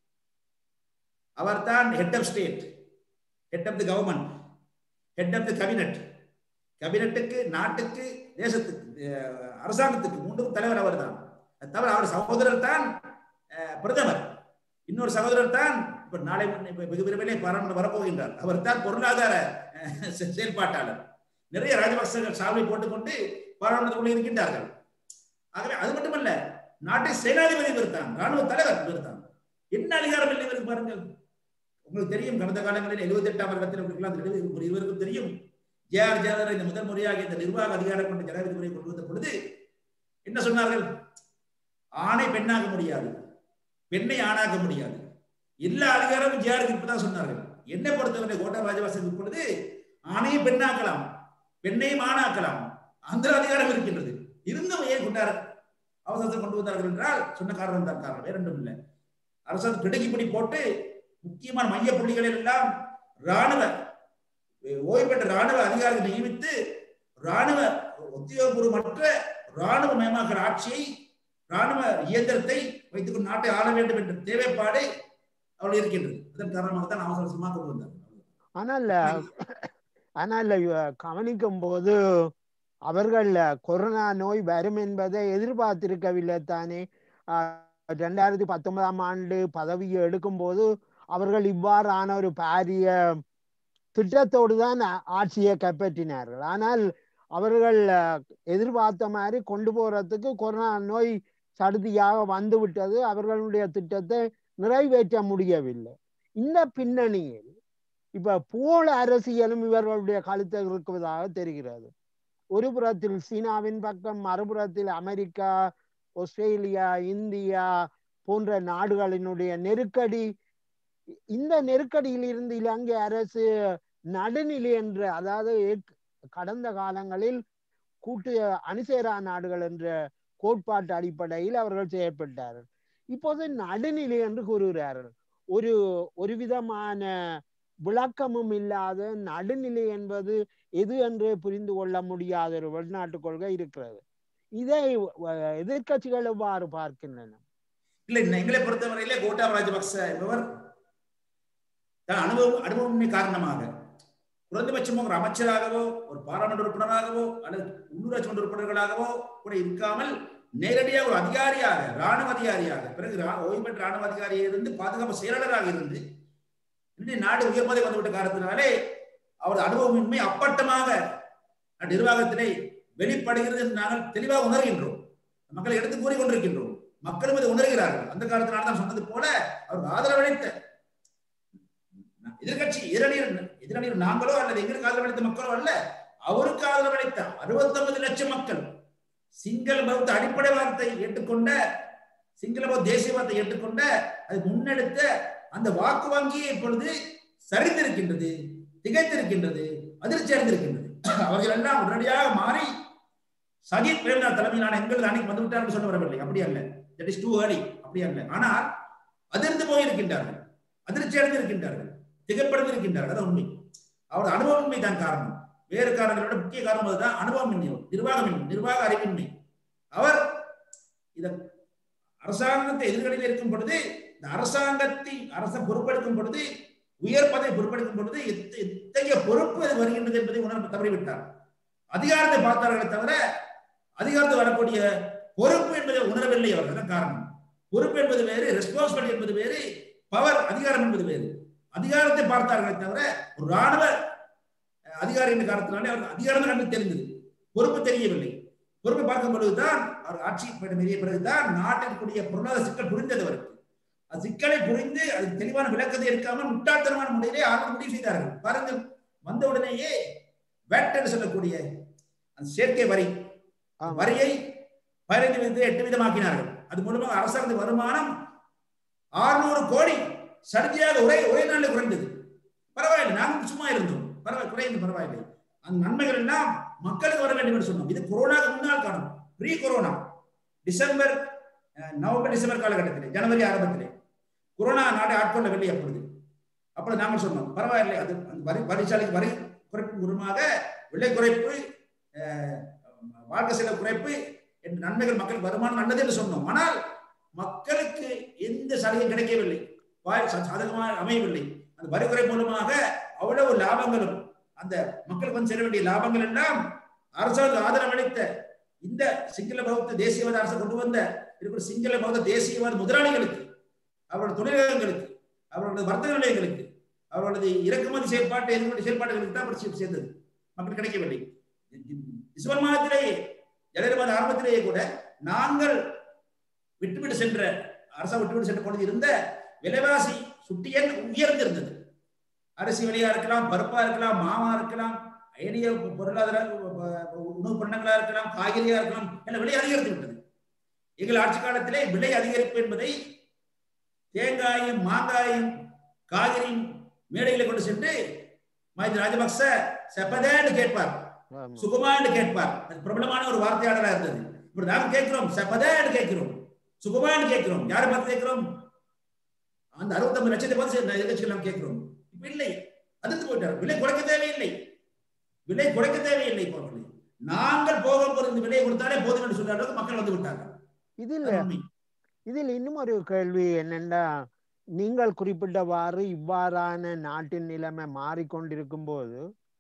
அவர் தான் head of state, head of the government, head of the cabinet. கேபினட்டுக்கு, நாட்டுக்கு, தேசத்துக்கு, அரசாங்கத்துக்கு மூன்றும் தலைவர் அவர் தான். தவிர அவர் சகோதரர் தான் பிரதமர். இன்னொரு சகோதரர் தான் இப்ப நாளை வெகு விரைவிலே பாராளுமன்றம் வரப்போகின்றார். அவர் தான் பொருளாதார செயல்பாட்டாளர். நிறைய ராஜபக்சர்கள் சால்வை போட்டுக்கொண்டு பாராளுமன்றத்தில் இருக்கின்றார்கள். ஆகவே அது மட்டுமல்ல, நாட்டை சேனாதிபதி இவர் தான், ராணுவ தலைவர் இவர் தான். என்ன அதிகாரம் இல்லை இவருக்கு பாருங்கள். உங்களுக்கு தெரியும், கடந்த காலங்களில் எழுபத்தி எட்டாம் வருடத்தில் இருவருக்கும் தெரியும், ஜே ஆர் ஜெயலலிதா இந்த முதல் முறையாக இந்த நிர்வாக அதிகாரம் கொண்ட ஜனாதிபதி முறையை கொண்டு வந்த பொழுது என்ன சொன்னார்கள்? ஆணை பெண்ணாக முடியாது, பெண்ணை ஆணாக்க முடியாது, எல்லா அதிகாரமும் ஜே ஆருக்கு இப்பதான் சொன்னார்கள். என்னை பொறுத்தவரை கோட்டாபய ராஜபக்ச இப்பொழுது ஆணையை பெண்ணாக்கலாம், பெண்ணையும் ஆணாக்கலாம், அந்த அதிகாரம் இருக்கின்றது. இருந்தும் ஏன் கொண்டார் அவசரத்தை கொண்டு வந்தார்கள் என்றால் சொன்ன காரணம் தான் காரணம், வேற ஒன்றும் இல்லை. அரசாங்கம் கிடக்கிப்படி போட்டு முக்கியமான மைய புள்ளிகளில் எல்லாம் ராணுவ ஓய்வு பெற்ற ராணுவ அதிகாரிகளை நியமித்து ராணுவ உத்தியோகபூர்வமற்ற ராணுவ மயமாக்கிற ஆட்சியை, ராணுவ இயந்திரத்தை வைத்துக் கொண்டு நாட்டை ஆள வேண்டும் என்ற தேவைப்பாடு அவள் இருக்கின்றது. அதன் காரணமாக தான் அவசர அவசரமாக கொண்டு வந்தார். ஆனால் ஆனால் கவனிக்கும் போது அவர்கள் கொரோனா நோய் வரும் என்பதை எதிர்பார்த்திருக்கவில்லை தானே. இரண்டாயிரத்தி பத்தொன்பதாம் ஆண்டு பதவியை எடுக்கும் போது அவர்கள் இவ்வாறான ஒரு பாரிய திட்டத்தோடு தான் ஆட்சியை கைப்பற்றினார்கள். ஆனால் அவர்கள் எதிர்பார்த்த மாதிரி கொண்டு போறதுக்கு கொரோனா நோய் சடுதியாக வந்து விட்டது. அவர்களுடைய திட்டத்தை நிறைவேற்ற முடியவில்லை. இந்த பின்னணியில் இப்ப போல அரசியலும் இவர்களுடைய கழுத்தில் இருக்குவதாக தெரிகிறது. ஒரு புறத்தில் சீனாவின் பக்கம், மறுபுறத்தில் அமெரிக்கா, ஆஸ்திரேலியா, இந்தியா போன்ற நாடுகளினுடைய நெருக்கடி. இந்த நெருக்கடியில் இருந்து இலங்கை அரசு நடுநிலை என்ற, அதாவது கடந்த காலங்களில் கூட்டு அணிசேரா நாடுகள் என்ற கோட்பாட்டு அடிப்படையில் அவர்கள் செயற்பட்டார்கள். இப்போது நடுநிலை என்று கூறுகிறார்கள். ஒரு ஒரு விதமான விளக்கமும் இல்லாத நடுநிலை என்பது எது என்று புரிந்து கொள்ள முடியாத ஒரு வெளிநாட்டு கொள்கை இருக்கிறது. இதை எதிர்கட்சிகள் எவ்வாறு பார்க்கின்றன? இல்லை, எங்களை பொறுத்தவரையிலே கோட்டாபய ராஜபக்ச என்பவர் அனுபவம் அனுபவமின்மை காரணமாக குறைந்தபட்சமாக ஒரு அமைச்சராகவோ ஒரு பாராளுமன்ற உறுப்பினராகவோ அல்லது உள்ளூராட்சி மன்ற உறுப்பினர்களாகவோ கூட இருக்காமல் நேரடியாக ஒரு அதிகாரியாக, ராணுவ அதிகாரியாக, பிறகு ஓய்வு பெற்ற ராணுவ அதிகாரியாக இருந்து பாதுகாப்பு செயலாளராக இருந்து இன்றைய நாடு உயர்மதை வந்துவிட்ட காரணத்தினாலே அவரது அனுபவமின்மை அப்பட்டமாக நிர்வாகத்திலே வெளிப்படுகிறது என்று நாங்கள் தெளிவாக உணர்கின்றோம். மக்களை எடுத்து கூறிக்கொண்டிருக்கின்றோம். மக்களும் இதை உணர்கிறார்கள். அந்த காலத்தினால் தான் சொன்னது போல அவருக்கு ஆதரவளித்த எதிர்கட்சி எதிரணியர் எதிரணியர் நாங்களோ அல்லது எங்களுக்கு ஆதரவளித்த மக்களோ அல்ல, அவருக்கு ஆதரவளித்த அறுபத்தி ஒன்பது லட்சம் மக்கள் சிங்கள பௌத்த அடிப்படை வார்த்தை ஏற்றுக்கொண்ட, சிங்கள பௌத்த தேசியவாதத்தை ஏற்றுக்கொண்ட, அது முன்னெடுத்த அந்த வாக்கு வங்கியை இப்பொழுது சரிந்திருக்கின்றது, திகைத்திருக்கின்றது, அதிர்ச்சி அடைந்திருக்கின்றது. அவர்கள் எல்லாம் உடனடியாக மாறி சஜித் பிரேமதாஸ் தலைமையிலான எங்களது அணிக்கு வந்து விட்டார்கள் சொல்ல வரவில்லை. அப்படி அல்ல, தட் இஸ் டூ ஏர்லி, அப்படி அல்ல. ஆனால் அதிர்ந்து போயிருக்கின்றார்கள், அதிர்ச்சி அடைந்திருக்கின்றார்கள், திகைப்படைந்திருக்கின்றார்கள். அது உண்மை. அவரது அனுபவமின்மை தான் காரணம். வேறு காரணங்களோட முக்கிய காரணம் அதுதான் அனுபவமின்மை, நிர்வாகமின்மை, நிர்வாக அறிவின்மை. அவர் இத அரசாங்கத்தை எதிர்கடையில் இருக்கும் பொழுது, இந்த அரசாங்கத்தை அரச பொறுப்பெடுக்கும் பொழுது, உயர் பதவி பொறுப்பெடுக்கும் பொழுது எத்தகைய பொறுப்பு அது வருகின்றது என்பதை உணர்வு தவறிவிட்டார். அதிகாரத்தை பார்த்தார்களே தவிர அதிகாரத்தை வரக்கூடிய பொறுப்பு என்பதை உணரவில்லை. அவர்கள் காரணம். பொறுப்பு என்பது வேறு, ரெஸ்பான்சிபிலிட்டி என்பது வேறு, பவர் அதிகாரம் என்பது வேறு. அதிகாரத்தை பார்த்தார்களே தவிர ஒரு ராணுவ அதிகாரி என்ற காரணத்தினாலே அவருக்கு அதிகாரம் கண்டு தெரிந்தது, பொறுப்பு தெரியவில்லை. பொறுப்பை பார்க்கும் பொழுதுதான் அவர் ஆட்சி மீறிய பிறகுதான் நாட்டிற்குரிய பொருளாதார சிக்கல் புரிந்தது. அவருக்கு அது சிக்கலை புரிந்து அது தெளிவான விளக்கத்தை எடுக்காமல் முட்டாள்தனமான முறையிலே ஆர்வம் முடிவு செய்தார்கள். பாருங்கள், வந்த உடனேயே வேட் என்று சொல்லக்கூடிய அந்த சேர்க்கை வரி வரியை பதினைந்து வீதத்தை எட்டு வீதமாக்கினார்கள். அது மூலமாக அரசாங்க வருமானம் ஆறுநூறு கோடி சர்ஜியாக ஒரே ஒரே நாளில் குறைந்தது. பரவாயில்லை, நாங்கள் சும்மா இருந்தோம், பரவாயில்லை, குறைந்து பரவாயில்லை. அந்த நன்மைகள் எல்லாம் மக்களுக்கு வர வேண்டும் என்று சொன்னோம். இது கொரோனாக்கு முன்னால் காணும், pre corona, December November December காலகட்டத்திலே, ஜனவரி ஆரம்பத்திலே கொரோனா நாடு ஆட்கொள்ளவில்லை. அப்பொழுது அப்பொழுது நாங்கள் சொன்னோம், பரவாயில்லை, அது வரி வரிசாலைக்கு வரி குறைப்பு மூலமாக விலை குறைப்பு, வாழ்க்கை செலவு குறைப்பு என்ற நன்மைகள் மக்களுக்கு வருமானம் நல்லது என்று சொன்னோம். ஆனால் மக்களுக்கு எந்த சலுகையும் கிடைக்கவில்லை, சாதகமாக அமையவில்லை. அந்த வரி குறைப்பு மூலமாக அவ்வளவு லாபங்களும் அந்த மக்களுக்கு வந்து சேர வேண்டிய லாபங்கள் எல்லாம் அரசாங்கம் ஆதரவளித்த இந்த சிங்கள பௌத்த தேசியவாத அரசு கொண்டு வந்த இருக்கிற சிங்கள பௌத்த தேசியவாத முதலாளிகளுக்கு, அவர்களது தொழிலகங்களுக்கு, அவர்களது வர்த்தக நிலையங்களுக்கு, அவர்களது இறக்குமதி செயல்பாட்டு எதிர்கொண்ட செயல்பாடுகளுக்கு தான் சேர்ந்தது. மக்கள் கிடைக்கவில்லை. டிசம்பர் மாதத்திலேயே, ஜனவரி மாத ஆரம்பத்திலேயே கூட நாங்கள் விட்டுவிட்டு சென்ற அரசா விட்டுவிட்டு சென்ற பொழுது இருந்த விலைவாசி சுட்டியன் உயர்ந்திருந்தது. அரிசி விலையா இருக்கலாம், பருப்பா இருக்கலாம், மாவா இருக்கலாம், ஏனைய பொருளாதார உணவு பண்டங்களா இருக்கலாம், காய்கறியா இருக்கலாம், எல்லாம் விலை அதிகரித்து விட்டது. எங்கள் ஆட்சி காலத்திலே விலை அதிகரிப்பு என்பதை தேங்காயும் மாங்காயும் காய்கறியும் மேடைகளை கொண்டு சென்று மஹிந்த ராஜபக்ச செப்பதேன்னு கேட்பார், சுகமான்னு கேட்பார். அது பிரபலமான ஒரு வார்த்தையாளராக இருந்தது. இப்ப நாங்கள் கேட்கிறோம், செப்பதேன்னு கேட்கிறோம், சுகமான்னு கேட்கிறோம். யாரை பார்த்து கேட்கிறோம்? அந்த அறுபத்தி ஒன்பது லட்சத்தை பார்த்து எதிர்கட்சிகள் நாம் கேட்கிறோம். இப்ப இல்லை, அதிர்ந்து போயிட்டார். விலை குறைக்க தேவையில்லை, விலை குறைக்க தேவையில்லை. நாங்கள் போக போற இந்த விலையை கொடுத்தாலே போதும் என்று சொல்ற அளவுக்கு மக்கள் வந்து விட்டாங்க. இதில் இதில் இன்னும் ஒரு கேள்வி என்னன்னா, நீங்கள் குறிப்பிட்டவாறு இவ்வாறான நாட்டின் நிலைமை மாறிக்கொண்டிருக்கும் போது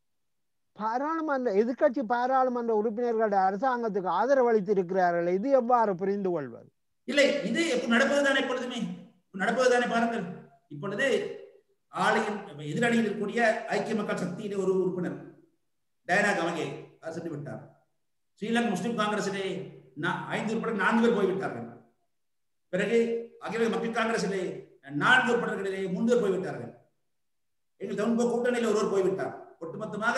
பாராளுமன்ற எதிர்கட்சி பாராளுமன்ற உறுப்பினர்கள் அரசாங்கத்துக்கு ஆதரவு அளித்திருக்கிறார்கள். இது எவ்வாறு புரிந்து கொள்வது? இல்லை, இது எப்ப நடப்பதுதானே, இப்பொழுதுமே நடப்பதுதானே. பாருங்கள், இப்பொழுது ஆலையின் எதிரணியில் இருக்கக்கூடிய ஐக்கிய மக்கள் சக்தியிலே ஒரு உறுப்பினர் டயனா கமகே சென்று விட்டார். ஸ்ரீலங்கா முஸ்லிம் காங்கிரசிலே ஐந்து உறுப்பினர் நான்கு பேர் போய்விட்டார்கள். பிறகு அகில மக்கள் காங்கிரசிலே நான்கு உறுப்பினர்களிலே மூன்று பேர் போய்விட்டார்கள். எங்கள் தமிழ் கூட்டணியில் ஒருவர் போய்விட்டார். ஒட்டுமொத்தமாக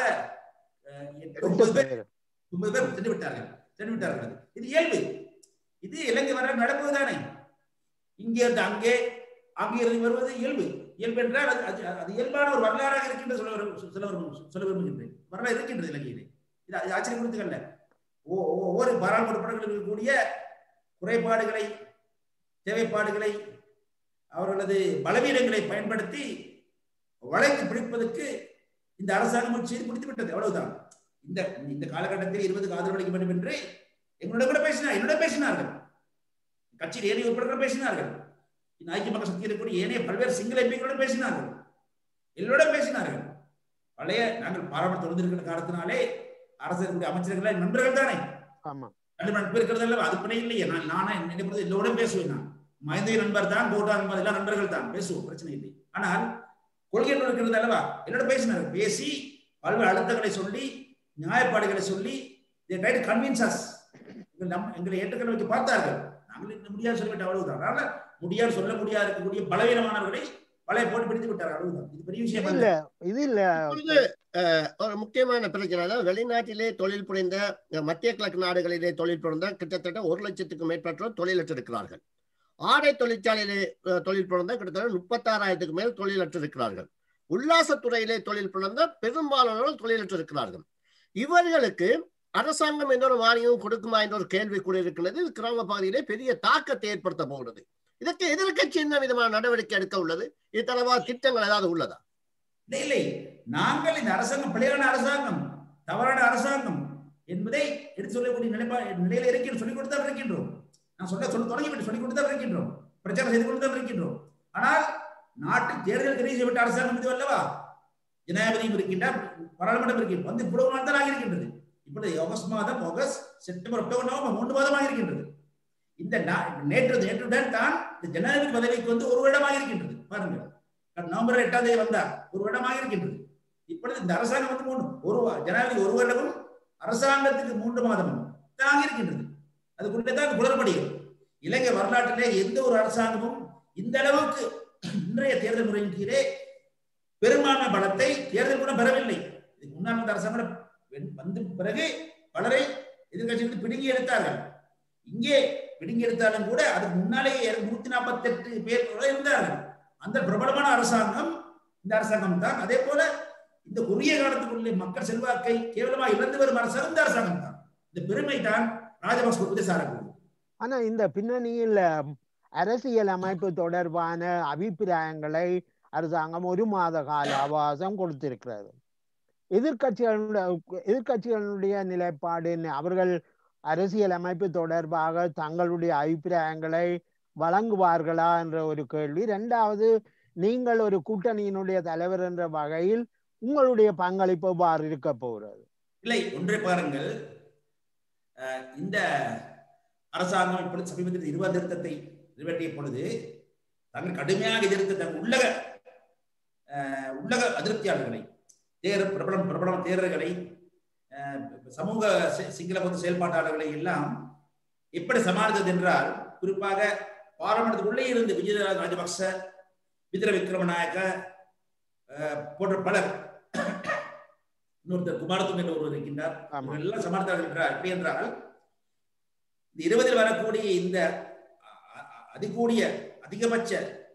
ஒன்பது பேர் ஒன்பது பேர் சென்று விட்டார்கள் சென்று விட்டார்கள் இது இயல்பு. இது இலங்கை வர நடப்பதுதானே. இங்கே இருந்து அங்கே, அங்கே இருந்து வருவது இயல்பு. இயல்பு என்றால் அது இயல்பான ஒரு வரலாறாக இருக்கின்ற சொல்ல சொல்ல விரும்புகின்றேன். வரலாறு இருக்கின்றது இலங்கையிலே. இது ஆச்சரியம் குறித்துக்கல்ல. ஒவ்வொரு பாராளுமன்ற உறுப்பினர்கள் இருக்கக்கூடிய குறைபாடுகளை, தேவைப்பாடுகளை, அவர்களது பலவீனங்களை பயன்படுத்தி வளைத்து பிடிப்பதற்கு இந்த அரசாங்கம் செய்து பிடித்து விட்டது. அவ்வளவுதான். இந்த இந்த காலகட்டத்தில் இருபதுக்கு ஆதரவு அளிக்க வேண்டும் என்று எங்களோட கூட பேசினார் என்னோட பேசினார்கள். கட்சியில் ஏனைய உறுப்பினர்கள் பேசினார்கள். ஐக்கிய மக்கள் சக்தி இருக்கக்கூடிய ஏனைய பல்வேறு சிங்கள எம்பிக்களோட பேசினார்கள். எல்லோட பேசினார்கள். பழைய நாங்கள் பாராளுமன்ற தொடர்ந்திருக்கிற காலத்தினாலே அரசு அமைச்சர்கள் நண்பர்கள் தானே. நட்பு இருக்கிறது அல்ல, அது பிணை இல்லையே. நான் நானா நினைப்பது எல்லோட பேசுவேன். நான் மஹிந்த நண்பர் தான், கோட்டா நண்பர், எல்லாம் நண்பர்கள் தான், பேசுவோம், பிரச்சனை இல்லை. ஆனால் கொள்கை இருக்கிறது அல்லவா, என்னோட பேசினார். பேசி பல்வேறு அழுத்தங்களை சொல்லி நியாயப்பாடுகளை சொல்லி கன்வின்ஸ் அஸ், எங்களை ஏற்றுக்கொள்ள வைக்க பார்த்தார்கள். நாங்கள் முடியாது சொல்லிவிட்டு அவ்வளவுதான். அதனால முடியாது சொல்ல முடியாது இருக்கக்கூடிய பலவீனமானவர்களை பழைய போட்டு பிடித்து விட்டார், அவ்வளவுதான். இது பெரிய விஷயம் இல்ல. இது இல்ல ஒரு முக்கியமான பிரச்சனை, வெளிநாட்டிலே தொழில் புரிந்த மத்திய கிழக்கு நாடுகளிலே தொழில் புரிந்த கிட்டத்தட்ட ஒரு லட்சத்துக்கும் மேற்பட்டோர் தொழிலற்றிருக்கிறார்கள். ஆடை தொழிற்சாலையிலே தொழில் புரிந்த கிட்டத்தட்ட முப்பத்தாறாயிரத்துக்கு மேல் தொழிலற்றிருக்கிறார்கள். உல்லாசத்துறையிலே தொழில் புரிந்த பெரும்பாலானவர்கள் தொழிலற்றிருக்கிறார்கள். இவர்களுக்கு அரசாங்கம் என்ற ஒரு மானியம் கொடுக்குமா என்ற ஒரு கேள்வி கூட இருக்கிறது. இது கிராம பகுதியிலே பெரிய தாக்கத்தை ஏற்படுத்த போகிறது. இதற்கு எதிர்க்கட்சி என்ன விதமான நடவடிக்கை எடுக்க உள்ளது? இது தொடர்பாக திட்டங்கள் ஏதாவது உள்ளதா? இல்லை, நாங்கள் இந்த அரசாங்கம் பிழையான அரசாங்கம், தவறான அரசாங்கம் என்பதை எடுத்து சொல்லக்கூடிய நிலைப்பா நிலையில இருக்கின்றோம், சொல்லிக் கொடுத்தான் இருக்கின்றோம். நான் சொல்ல சொல்ல தொடங்கிவிட்டு சொல்லிக் கொடுத்தான் இருக்கின்றோம், பிரச்சாரம் செய்து கொடுத்தான் இருக்கின்றோம். ஆனால் நாட்டில் தேர்தல் தெரிவு செய்யப்பட்ட அரசாங்கம் இது அல்லவா, ஜனாதிபதியும் இருக்கின்றார், பாராளுமன்றம் இருக்கின்றது, வந்து இவ்வளவு நாள் தான் ஆகியிருக்கின்றது. இப்பொழுது ஆகஸ்ட் மாதம், ஆகஸ்ட், செப்டம்பர், அக்டோபர், நவம்பர் மூன்று மாதமாக இருக்கின்றது. இந்த நேற்று நேற்றுடன் தான் இந்த ஜனாதிபதி பதவிக்கு வந்து ஒரு வருடமாக இருக்கின்றது. பாருங்கள், நவம்பர் எட்டாம் தேதி வந்தார், ஒரு வருடமாக இருக்கின்றது. இப்பொழுது இந்த அரசாங்கம் வந்து மூணு ஒரு ஜனாதிபதி ஒரு வருடமும் அரசாங்கத்துக்கு மூன்று மாதமும் தான் இருக்கின்றது. அதுக்குள்ளே தான் குளறுபடிகள். இலங்கை வரலாற்றிலே எந்த ஒரு அரசாங்கமும் இந்த அளவுக்கு இன்றைய தேர்தல் முறையின் கீழே பெரும்பான்மை பலத்தை தேர்தல் கூட பெறவில்லை. இதுக்கு முன்னாள் வந்த அரசாங்கம் வந்து பிறகு பலரை எதிர்கட்சிகளுக்கு பிடுங்கி எடுத்தார்கள். இங்கே பிடுங்கி எடுத்தாலும் கூட அதுக்கு முன்னாலேயே நூத்தி நாற்பத்தி எட்டு பேர் இருந்தார்கள். அந்த பிரபலமான அரசாங்கம் இந்த அரசாங்கம் தான். அதே போல இந்த குறுகிய காலத்துக்குள்ளே மக்கள் செல்வாக்கை கேவலமாக இழந்து வரும் அரசாங்கம் இந்த அரசாங்கம் தான். இந்த பெருமை தான் ராஜபக்ச சாரக்கூடும். ஆனா இந்த பின்னணியில் அரசியல் அமைப்பு தொடர்பான அபிப்பிராயங்களை அரசாங்கம் ஒரு மாத கால அவகாசம் கொடுத்திருக்கிறது. எதிர்கட்சிகளுடைய எதிர்கட்சிகளுடைய நிலைப்பாடு, அவர்கள் அரசியல் அமைப்பு தொடர்பாக தங்களுடைய அபிப்பிராயங்களை வழங்குவார்களா என்ற ஒரு கேள்வி. இரண்டாவது, நீங்கள் ஒரு கூட்டணியினுடைய தலைவர் என்ற வகையில் உங்களுடைய பங்களிப்பு எவ்வாறு இருக்க போகிறது? இல்லை, ஒன்றை பாருங்கள், இந்த அரசாங்கம் இப்பொழுது சமீபத்தில் இருபது திருத்தத்தை நிறைவேற்றிய பொழுது தாங்கள் கடுமையாக எதிர்த்து தங்கள் உள்ளக உள்ளக அதிருப்தியாளர்களை, தேர் பிரபலம் பிரபலம் தேர்தல்களை, சமூக சிங்கள பொது செயல்பாட்டாளர்களை எல்லாம் எப்படி சமாளித்தது என்றால், குறிப்பாக பாராளுமன்றத்துக்குள்ளே இருந்து விஜய ராஜபக்ச, விஜய விக்ரமநாயக்க போன்ற பலர், இன்னொருத்தர் குமாரத்தும் என்ற ஒருவர் இருக்கின்றார், எல்லாம் சமாளித்தார்கள் என்றால் எப்படி என்றால், இந்த இருபதில் வரக்கூடிய இந்த அதிகூடிய அதிகபட்ச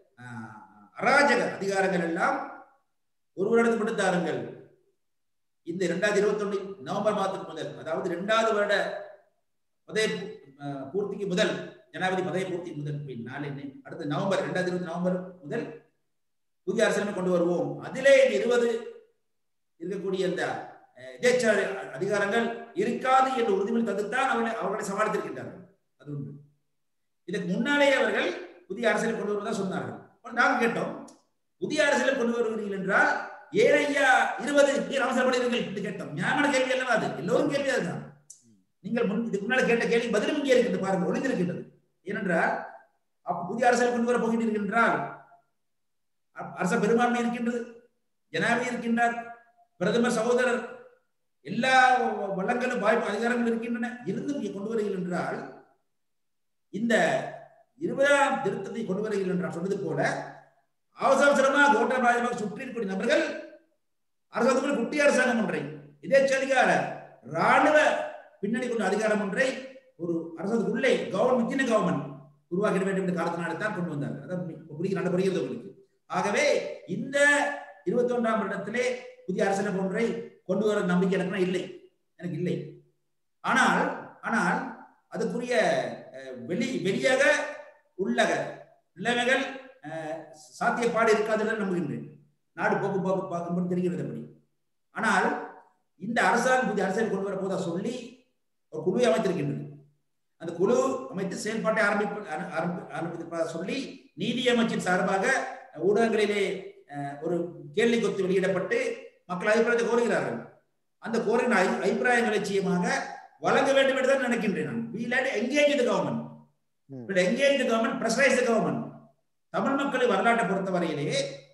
அராஜக அதிகாரங்கள் எல்லாம் ஒரு வருடத்துக்கு கொடுத்தாருங்கள். இந்த இரண்டாயிரத்தி இருபத்தி ஒண்ணு நவம்பர் மாதத்துக்கு முதல், அதாவது இரண்டாவது வருட பதவி பூர்த்திக்கு முதல், ஜனாதிபதி பதவி பூர்த்தி முதல் நாள் என்ன அடுத்த நவம்பர் இரண்டாயிரத்தி இருபத்தி நவம்பர் முதல் புதிய அரசியலமைப்பு கொண்டு வருவோம். அதிலே இருபது இருக்கக்கூடிய இந்த எதேச்ச அதிகாரங்கள் இருக்காது என்று உறுதிமொழி தந்துத்தான் அவர்களை அவர்களை சமாளித்திருக்கின்றார்கள். அது உண்டு. இதுக்கு முன்னாலேயே அவர்கள் புதிய அரசியல் கொண்டு வருவதா சொன்னார்கள். நாங்கள் கேட்டோம், புதிய அரசியல் கொண்டு வருவீர்கள் என்றால் ஏன் ஐயா இருபது பேர் அவசரப்படுவீர்கள் என்று கேட்டோம். ஞாபக கேள்வி அல்லவா அது? எல்லோரும் கேள்வி அதுதான். நீங்கள் முன் இதுக்கு முன்னாடி கேட்ட கேள்வி பதிலும் இங்கே இருக்கின்றது, பாருங்கள், ஒளிந்திருக்கின்றது. ஏனென்றால் அப்ப புதிய அரசியல் கொண்டு வர போகிறீர்கள் என்றால் அரச பெரும்பான்மை இருக்கின்றது, ஜனாதிபதி இருக்கின்றார், பிரதமர் சகோதரர், எல்லா வளங்களும் வாய்ப்பு அதிகாரங்களும் இருக்கின்றன. இருந்தும் கொண்டு வருகிறீர்கள் என்றால் இந்த இருபதாம் திருத்தத்தை கொண்டு வருகிறீர்கள் என்றால் சொன்னது போல அவசர அவசரமாக கோட்டாபய ராஜபக்ச சுற்றி இருக்கக்கூடிய நபர்கள் அரசாங்கத்தில் குட்டி அரசாங்கம் ஒன்றை, இதேச்ச அதிகார ராணுவ பின்னணி கொண்ட அதிகாரம் ஒன்றை ஒரு அரசாங்கத்துக்குள்ளே கவர்மெண்ட் வித்தின் கவர்மெண்ட் உருவாக்கிட வேண்டும் என்ற காரணத்தினால்தான் கொண்டு வந்தார்கள். அதான் புரிய நல்ல புரிகிறது உங்களுக்கு. ஆகவே இந்த இருபத்தி ஒன்றாம் வருடத்திலே புதிய அரசியல் ஒன்றை கொண்டு வர நம்பிக்கை எனக்கு இல்லை, எனக்கு இல்லை. ஆனால் ஆனால் அதுக்குரிய வெளி வெளியாக உள்ளக நிலைமைகள் சாத்தியப்பாடு இருக்காது என்று நம்புகின்றேன். நாடு போக்கு போக்கு பார்க்கும்போது தெரிகிறது அப்படி. ஆனால் இந்த அரசாங்கம் புதிய அரசியல் கொண்டு வர போதா சொல்லி ஒரு குழுவை அமைத்திருக்கின்றது. அந்த குழு அமைத்து செயல்பாட்டை ஆரம்பிப்பு ஆரம்பிப்பதாக சொல்லி நீதி அமைச்சின் சார்பாக ஊடகங்களிலே ஒரு கேள்வி கொத்து வெளியிடப்பட்டு மக்கள் அபிப்பிராயத்தை கோருகிறார்கள். அந்த கோரின அபிப்பிராயங்கள் நிச்சயமாக வழங்க வேண்டும் என்று தான் நினைக்கின்றேன் நான். We let engage the government. We let engage the government, pressurize the government. Tamil மக்களை வரலாற்றை பொறுத்தவரையிலே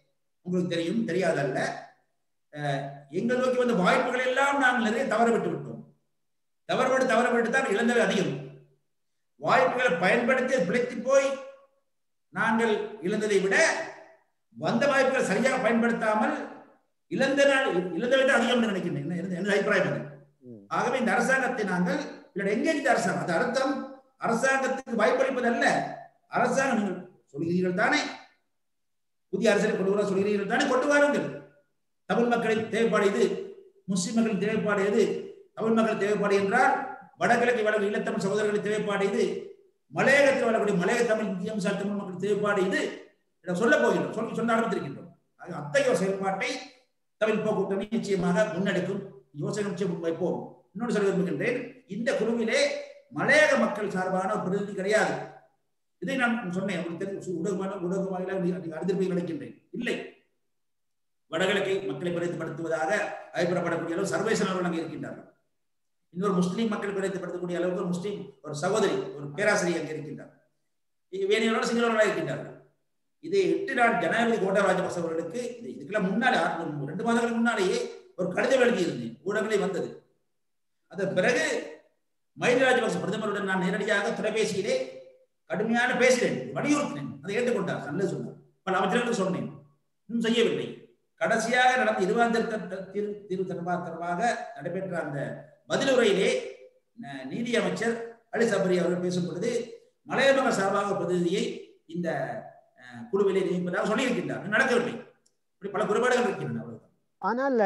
உங்களுக்கு தெரியும், தெரியாதல்ல. எங்கள் நோக்கி வந்த வாய்ப்புகள் எல்லாம் நாங்கள் நிறைய தவற விட்டு விட்டோம். தவறுபட்டு தவற விட்டு தான் இழந்தவை அதிகம். வாய்ப்புகளை பயன்படுத்தி பிழைத்து போய் நாங்கள் இழந்ததை விட வந்த வாய்ப்புகளை சரியாக பயன்படுத்தாமல் இழந்த நாள் இழந்தவை தான் அதிகம் நினைக்கின்றேன். எனது அபிப்பிராயம் அது. ஆகவே இந்த அரசாங்கத்தை நாங்கள் எங்கே இந்த அரசாங்கம், அது அர்த்தம் அரசாங்கத்துக்கு வாய்ப்பளிப்பது அல்ல. அரசாங்கம் நீங்கள் சொல்கிறீர்கள் தானே, புதிய அரசியலை கொண்டு வர சொல்கிறீர்கள் தானே, கொண்டு வாருங்கள். தமிழ் மக்களின் தேவைப்பாடு இது, முஸ்லிம் மக்களின் தேவைப்பாடு எது? தமிழ் மக்கள் தேவைப்பாடு என்றால் வடகிழக்கு வளர்வு ஈழத்தமிழ் சகோதரர்களின் தேவைப்பாடு இது, மலையகத்தில் வளரக்கூடிய மலையக தமிழ் முக்கியம்சார் தமிழ் மக்களின் தேவைப்பாடு இது சொல்ல போகின்றோம், சொல்லி சொல்ல ஆரம்பித்திருக்கின்றோம். அத்தகைய செயல்பாட்டை தமிழ் போக்கூட்டணி நிச்சயமாக முன்னெடுக்கும், யோசனை நிச்சயம் முன்வைப்போம். இன்னொன்று சொல்ல விரும்புகின்றேன், இந்த குழுவிலே மலையக மக்கள் சார்பான ஒரு பிரதிநிதி கிடையாது. இதை நான் சொன்னேன், ஊடகமான ஊடகமாக அறிந்திருப்பதை நினைக்கின்றேன். இல்லை, வடகிழக்கை மக்களை பிரதிபடுத்துவதாக அபிப்பிராயப்படக்கூடிய அளவு சர்வேசனர்கள் அங்கே இருக்கின்றார்கள். இன்னொரு முஸ்லீம் மக்களை பிரதிபடுத்தக்கூடிய அளவுக்கு ஒரு முஸ்லீம் ஒரு சகோதரி, ஒரு பேராசிரியர் அங்கே இருக்கின்றார். வேணையோட சிங்களவர்களாக இருக்கின்றார்கள். இதை எட்டு நாள் ஜனாதிபதி கோட்டா ராஜபக்ச அவர்களுக்கு இதுக்கெல்லாம் முன்னாலே ரெண்டு மாதங்களுக்கு முன்னாலேயே ஒரு கடிதம் எழுதியிருந்தேன், ஊடகங்களே வந்தது. அதன் பிறகு மஹிந்த ராஜபக்ச பிரதமருடன் நான் நேரடியாக தொலைபேசியிலே கடுமையான பேசினேன், வலியுறுத்தினேன். அதை ஏற்றுக்கொண்டார், நல்லது சொன்னார். பல அமைச்சர்களுக்கு சொன்னேன், இன்னும் செய்யவில்லை. கடைசியாக நடந்த இருபதாம் தீர்வு தீர்வு தொடர்பாக நடைபெற்ற அந்த பதிலுரையிலே நீதி அமைச்சர் அலி சபரி அவர்கள் பேசும் பொழுது மலையக சார்பாக பிரதிநிதியை இந்த குழுவிலே நியமிப்பதாக சொல்லியிருக்கின்றார். நடக்கவில்லை. இப்படி பல குறைபாடுகள் இருக்கின்றன. ஆனால்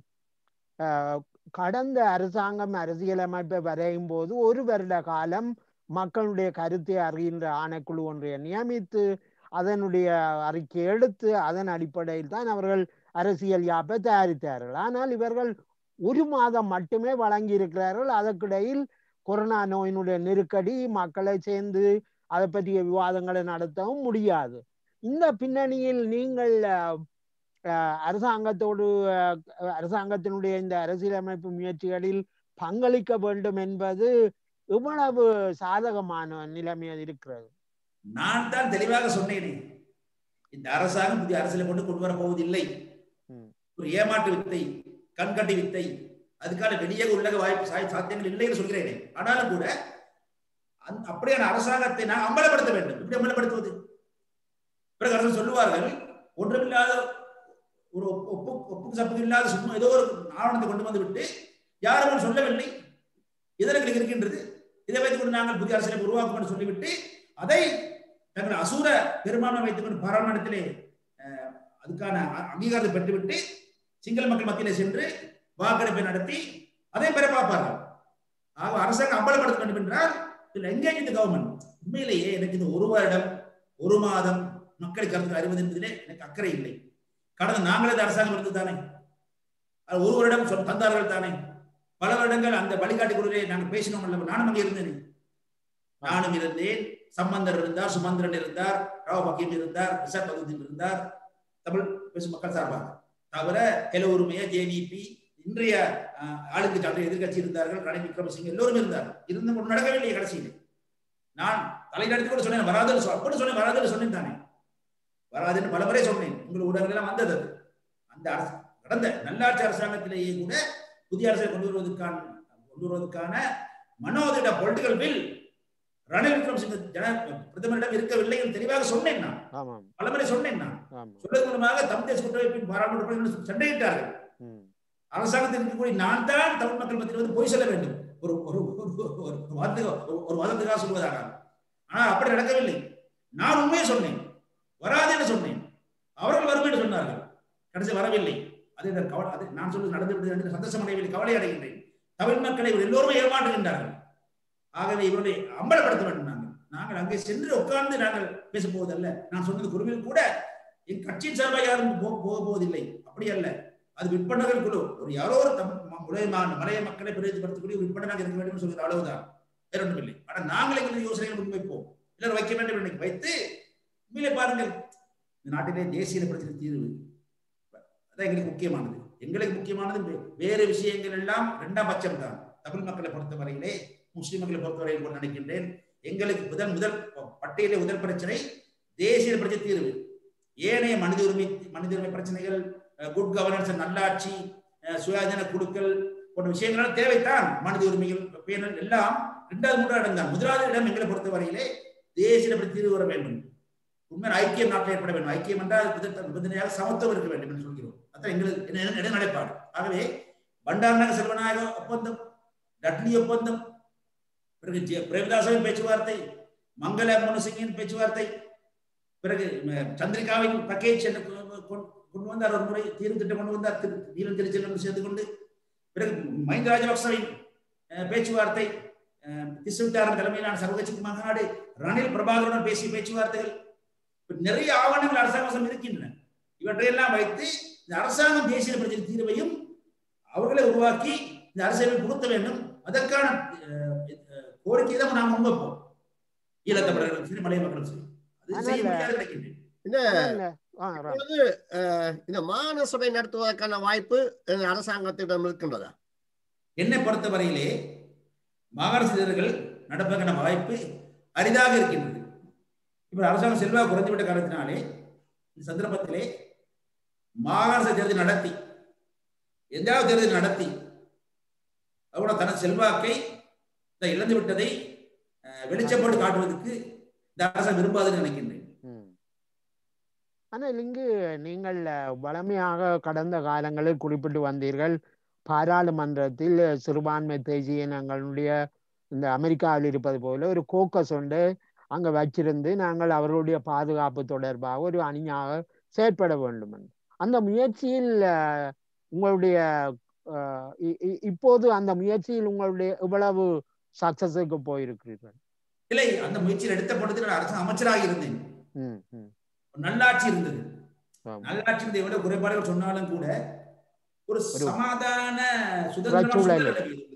கடந்த அரசாங்கம் அரசியலமைப்பை வரையும் போது ஒரு வருட காலம் மக்களுடைய கருத்தை அறிகின்ற ஆணைக்குழு ஒன்றை நியமித்து அதனுடைய அறிக்கை எடுத்து அதன் அடிப்படையில் தான் அவர்கள் அரசியல் யாப்பை தயாரித்தார்கள். ஆனால் இவர்கள் ஒரு மாதம் மட்டுமே வழங்கி இருக்கிறார்கள். அதற்கிடையில் கொரோனா நோயினுடைய நெருக்கடி மக்களை சேர்ந்து அதை பற்றிய விவாதங்களை நடத்தவும் முடியாது. இந்த பின்னணியில் நீங்கள் அரசாங்கத்தோடு அரசாங்கத்தினுடைய இந்த அரசியலமைப்பு முயற்சிகளில் பங்களிக்க வேண்டும் என்பது எவ்வளவு சாதகமான நிலைமை இருக்கிறது? நான் தான் தெளிவாக சொன்னேனே, இந்த அரசாங்கம் புதிய அரசியலை கொண்டு கொண்டு வர போவதில்லை. ஒரு ஏமாற்று வித்தை, கண்கட்டி வித்தை, அதுக்கான வெளியே உள்ளக வாய்ப்பு சாத்தியங்கள் இல்லை என்று சொல்கிறேனே. ஆனாலும் கூட அப்படியான அரசாங்கத்தை நான் அம்பலப்படுத்த வேண்டும். எப்படி அம்பலப்படுத்துவது? பிறகு அரசு சொல்லுவார்கள், ஒன்றுமில்லாத ஒரு ஒப்பு ஒப்புக்கு சப்புக்கு இல்லாத சும்மா ஏதோ ஒரு ஆவணத்தை கொண்டு வந்து விட்டு யாரும் சொல்லவில்லை, இதற்கு இருக்கின்றது, இதை வைத்துக் கொண்டு நாங்கள் புதிய அரசியலை உருவாக்கும் என்று சொல்லிவிட்டு அதை தங்கள் அசூர பெரும்பான்மை வைத்துக் கொண்டு பாராளுமன்றத்திலே அதுக்கான அங்கீகாரத்தை பெற்றுவிட்டு சிங்கள மக்கள் மத்தியிலே சென்று வாக்கெடுப்பை நடத்தி அதை பெற பார்ப்பார்கள். ஆக அரசாங்கம் அம்பலப்படுத்த வேண்டும் என்றால் எங்கேஜ் இந்த கவர்மெண்ட். உண்மையிலேயே எனக்கு இந்த ஒரு வருடம் ஒரு மாதம் மக்களை கருத்து அறிவது என்பதிலே எனக்கு அக்கறை இல்லை. கடந்த நாங்களே அரசாங்கம் இருந்து தானே, ஒரு வருடம் சொல் தந்தார்கள் தானே, பல வருடங்கள் அந்த வழிகாட்டி குழுவிலே நாங்கள் பேசினோம் அல்ல. நானும் அங்கே இருந்தேன், நானும் இருந்தேன், சம்பந்தர் இருந்தார், சுமந்திரன் இருந்தார், ராவ் பக்கீம் இருந்தார், ரிஷப் பகுதியில் இருந்தார், தமிழ் பேசும் மக்கள் சார்பாக தவிர ஹெல உரிமைய ஜேவிபி இன்றைய ஆளுக்கு சார்ந்த எதிர்கட்சி இருந்தார்கள், ரணில் விக்ரமசிங்க எல்லோரும் இருந்தார்கள். இருந்து கொண்டு நடக்கவில்லை. கடைசியில் நான் தலைநடத்தி கூட சொன்னேன், வராதுன்னு அப்படி சொன்னேன், வராதுன்னு சொன்னேன் தானே, வராதுன்னு பல முறை சொன்னேன். உங்கள் ஊடகங்கள் எல்லாம் வந்தது. அந்த அரசு கடந்த நல்லாட்சி அரசாங்கத்திலேயே கூட புதிய அரசை கொண்டு வருவதற்கான கொண்டு வருவதற்கான மனோதிட பொலிட்டிக்கல் வில் ரணில் விக்ரமசிங்க ஜன பிரதமரிடம் இருக்கவில்லை என்று தெளிவாக சொன்னேன். நான் பலமுறை சொன்னேன். நான் சொல்வது மூலமாக தமிழ் தேச கூட்டமைப்பின் பாராளுமன்ற சண்டையிட்டார்கள். அரசாங்கத்தில் இருக்கக்கூடிய நான் தான் தமிழ் மக்கள் மத்தியில் வந்து போய் சொல்ல வேண்டும், ஒரு ஒரு வாதத்துக்காக சொல்வதாக. ஆனால் அப்படி நடக்கவில்லை. நான் உண்மையை சொன்னேன், வராது என்று சொன்னேன். அவர்கள் வரும் என்று சொன்னார்கள், கடைசி வரவில்லை. அதே கவலை, நான் சொல்வது நடந்துவிட்டது என்று சந்தோஷம் அடையவில்லை, கவலை அடைகின்றேன். தமிழ் மக்களை எல்லோருமே ஏமாற்றுகின்றார்கள். ஆகவே இவர்களை அம்பலப்படுத்த வேண்டும். நாங்கள் நாங்கள் அங்கே சென்று உட்கார்ந்து நாங்கள் பேச போவதல்ல. நான் சொன்னது குழுவில் கூட என் கட்சியின் சார்பாக யாரும் போக போவதில்லை, அப்படி அல்ல. அது விற்பனர்கள் குழு, ஒரு யாரோ ஒரு மலைய மக்களை பிரதிபடுத்தக்கூடிய விற்பனராக இருக்க வேண்டும் சொல்கிற அளவுதான், வேற ஒன்றும் இல்லை. ஆனால் நாங்கள் எங்களுடைய யோசனைகளை முன்வைப்போம், எல்லாரும் வைக்க வேண்டும் என்று வைத்து உண்மையிலே பாருங்கள், இந்த நாட்டிலே தேசிய பிரச்சனை தீர்வு அதான் எங்களுக்கு முக்கியமானது. எங்களுக்கு முக்கியமானது வேறு விஷயங்கள் எல்லாம் இரண்டாம் பட்சம் தான். தமிழ் மக்களை பொறுத்தவரையிலே, முஸ்லிம் மக்களை பொறுத்தவரையில் கூட நினைக்கின்றேன், எங்களுக்கு முதல் முதல் பட்டியலே முதல் பிரச்சனை தேசிய பிரச்சனை தீர்வு. ஏனைய மனித உரிமை மனித உரிமை பிரச்சனைகள், குட் கவர்னன்ஸ், நல்லாட்சி, சுயாதீன குழுக்கள் போன்ற விஷயங்களால் தேவைத்தான். மனித உரிமைகள் பேணல் எல்லாம் இரண்டாவது மூன்றாவது இடம் தான். முதலாவது இடம் எங்களை பொறுத்தவரையிலே தேசிய தீர்வு வர வேண்டும். உண்மையான ஐக்கியம் நாட்டில் ஏற்பட வேண்டும். ஐக்கியம் என்றால் நிபந்தனையாக சமத்துவம் இருக்க வேண்டும் என்று சொல்கிறோம். அதான் எங்களுக்கு இட நிலைப்பாடு. ஆகவே பண்டாரநாயக செல்வநாயக ஒப்பந்தம், டட்லி ஒப்பந்தம், பிறகு பிரேமதாசவின் பேச்சுவார்த்தை, மங்கள மோனசிங்கின் பேச்சுவார்த்தை, பிறகு சந்திரிகாவின் பேக்கேஜ் கொண்டு வந்தார், ஒரு முறை தீர்வு திட்டம் கொண்டு வந்தார், நீலம் திருச்செல்வம் சேர்ந்து கொண்டு. பிறகு மஹிந்த ராஜபக்சவின் பேச்சுவார்த்தை, திசுவித்தாரன் தலைமையிலான சர்வகட்சி மாநாடு, ரணில் பிரபாகருடன் பேசிய பேச்சுவார்த்தைகள், நிறைய ஆவணங்கள் அரசாங்கம் இருக்கின்றன. இவற்றையெல்லாம் வைத்து இந்த அரசாங்கம் தேசிய பிரச்சனை தீர்வையும் அவர்களை உருவாக்கி இந்த அரசியல் புகுத்த வேண்டும். அதற்கான கோரிக்கை தான் நாம் முன்வைப்போம். ஈழத்தமிழர்களும் சரி, மலைய மக்களும் சரி, அது செய்ய முடியாது கிடைக்கின்றேன். இந்த மாகாண சபை நடத்துவதற்கான வாய்ப்பு அரசாங்கத்திடம் இருக்கின்றதா? என்னை பொறுத்தவரையிலே மாகாண சபைகள் நடப்பதற்கான வாய்ப்பு அரிதாக இருக்கின்றது. இப்ப அரசாங்கம் செல்வாக்கு குறைந்துவிட்ட காரணத்தினாலே இந்த சந்தர்ப்பத்திலே மாகாண சபை தேர்தல் நடத்தி எந்தாவது தேர்தல் நடத்தி அவரோட தனது செல்வாக்கை இழந்து விட்டதை வெளிச்சப்போடு காட்டுவதற்கு இந்த அரசாங்கம் விரும்பாதுன்னு நினைக்கின்றேன். ஆனால் இங்கு நீங்கள் வளமையாக கடந்த காலங்களில் குறிப்பிட்டு வந்தீர்கள், பாராளுமன்றத்தில் சிறுபான்மை தேசிய இனங்களுடைய இந்த அமெரிக்காவில் இருப்பது போல ஒரு கோக்கஸ் ஒன்று அங்க வச்சிருந்து நாங்கள் அவர்களுடைய பாதுகாப்பு தொடர்பாக ஒரு அணியாக செயற்பட வேண்டும். அந்த முயற்சியில் உங்களுடைய இப்போது அந்த முயற்சியில் உங்களுடைய இவ்வளவு சக்சஸுக்கு போயிருக்கிறீர்கள்? இல்லை, அந்த முயற்சியில் எடுத்த பொழுது நான் அரசு அமைச்சராக இருந்தேன். நல்லாட்சி இருந்தது. நல்லாட்சி எவ்வளவு குறைபாடுகள் சொன்னாலும் கூட ஒரு சமாதான சுதந்திர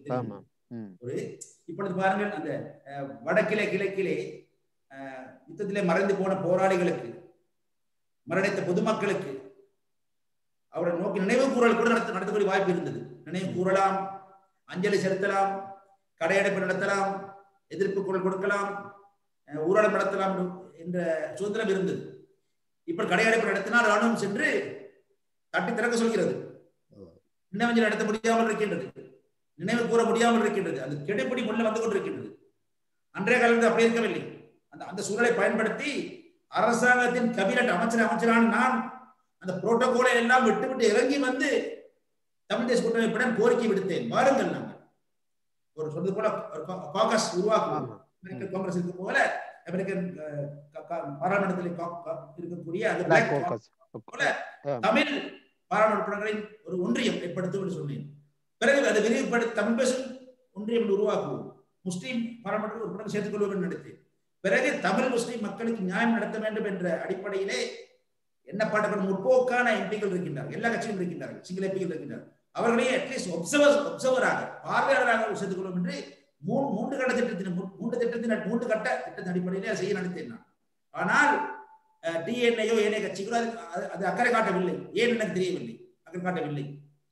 ஒரு இப்பொழுது பாருங்கள், அந்த வடக்கிலே கிழக்கிலே யுத்தத்திலே மறைந்து போன போராளிகளுக்கு, மரணித்த பொதுமக்களுக்கு அவரை நோக்கி நினைவு கூறல் கூட நடத்த நடத்தக்கூடிய வாய்ப்பு இருந்தது. நினைவு கூறலாம், அஞ்சலி செலுத்தலாம், கடையடைப்பு நடத்தலாம், எதிர்ப்பு குரல் கொடுக்கலாம், ஊரடங்கு நடத்தலாம் என்ற சுதந்திரம் இருந்தது. இப்ப கடையடைப்பு நடத்தினால் ராணுவம் சென்று தட்டி திறக்க சொல்கிறது. நினைவஞ்சலி நடத்த முடியாமல் இருக்கின்றது, நினைவு கூற முடியாமல் இருக்கின்றது. அது கெடுபிடி முள்ள வந்து கொண்டிருக்கின்றது. அன்றைய காலத்தில் அப்படி இருக்கவில்லை. அந்த அந்த சூழலை பயன்படுத்தி அரசாங்கத்தின் கேபினட் அமைச்சர் அமைச்சரான நான் அந்த புரோட்டோகாலை எல்லாம் விட்டு விட்டு இறங்கி வந்து தமிழ் தேசிய கூட்டமைப்புடன் கோரிக்கை விடுத்தேன். வாருங்கள், நாங்கள் ஒரு சொல்றது போல காக்கஸ் உருவாக்குவோம். அமெரிக்கன் காங்கிரஸ் இருக்க போல அமெரிக்கன் பாராளுமன்றத்தில் இருக்கக்கூடிய அந்த போல தமிழ் பாராளுமன்றங்களின் ஒரு ஒன்றியம் ஏற்படுத்தும் என்று சொன்னேன். பிறகு அதை விரிவுபடுத்தி தமிழ் பேசும் ஒன்றியம் உருவாக்குவோம், முஸ்லீம் பாராளுமன்றத்தில் ஒரு சேர்த்துக் கொள்வோம் என்று நினைத்தேன். பிறகு தமிழ் முஸ்லீம் மக்களுக்கு நியாயம் நடத்த வேண்டும் என்ற அடிப்படையிலே என்ன பாட்டப்படும் முற்போக்கான எம்பிக்கள் இருக்கின்றார்கள், எல்லா கட்சிகளும் இருக்கின்றார்கள், சிங்கள எம்பிக்கள் இருக்கின்றார்கள். அவர்களே அட்லீஸ்ட் ஒப்சர்வர் ஒப்சர்வராக பார்வையாளராக சேர்த்துக் கொள்வோம் என்று மூணு மூன்று கட்ட திட்டத்தின் மூன்று திட்டத்தின் மூன்று கட்ட திட்டத்தின் அடிப்படையிலே செய்ய நினைத்தேன் நான். ஆனால் டிஎன்ஏயோ ஏனைய கட்சிகளோ அது அது அக்கறை காட்டவில்லை. ஏன் எனக்கு தெரியவில்லை, அக்கறை காட்டவில்லை.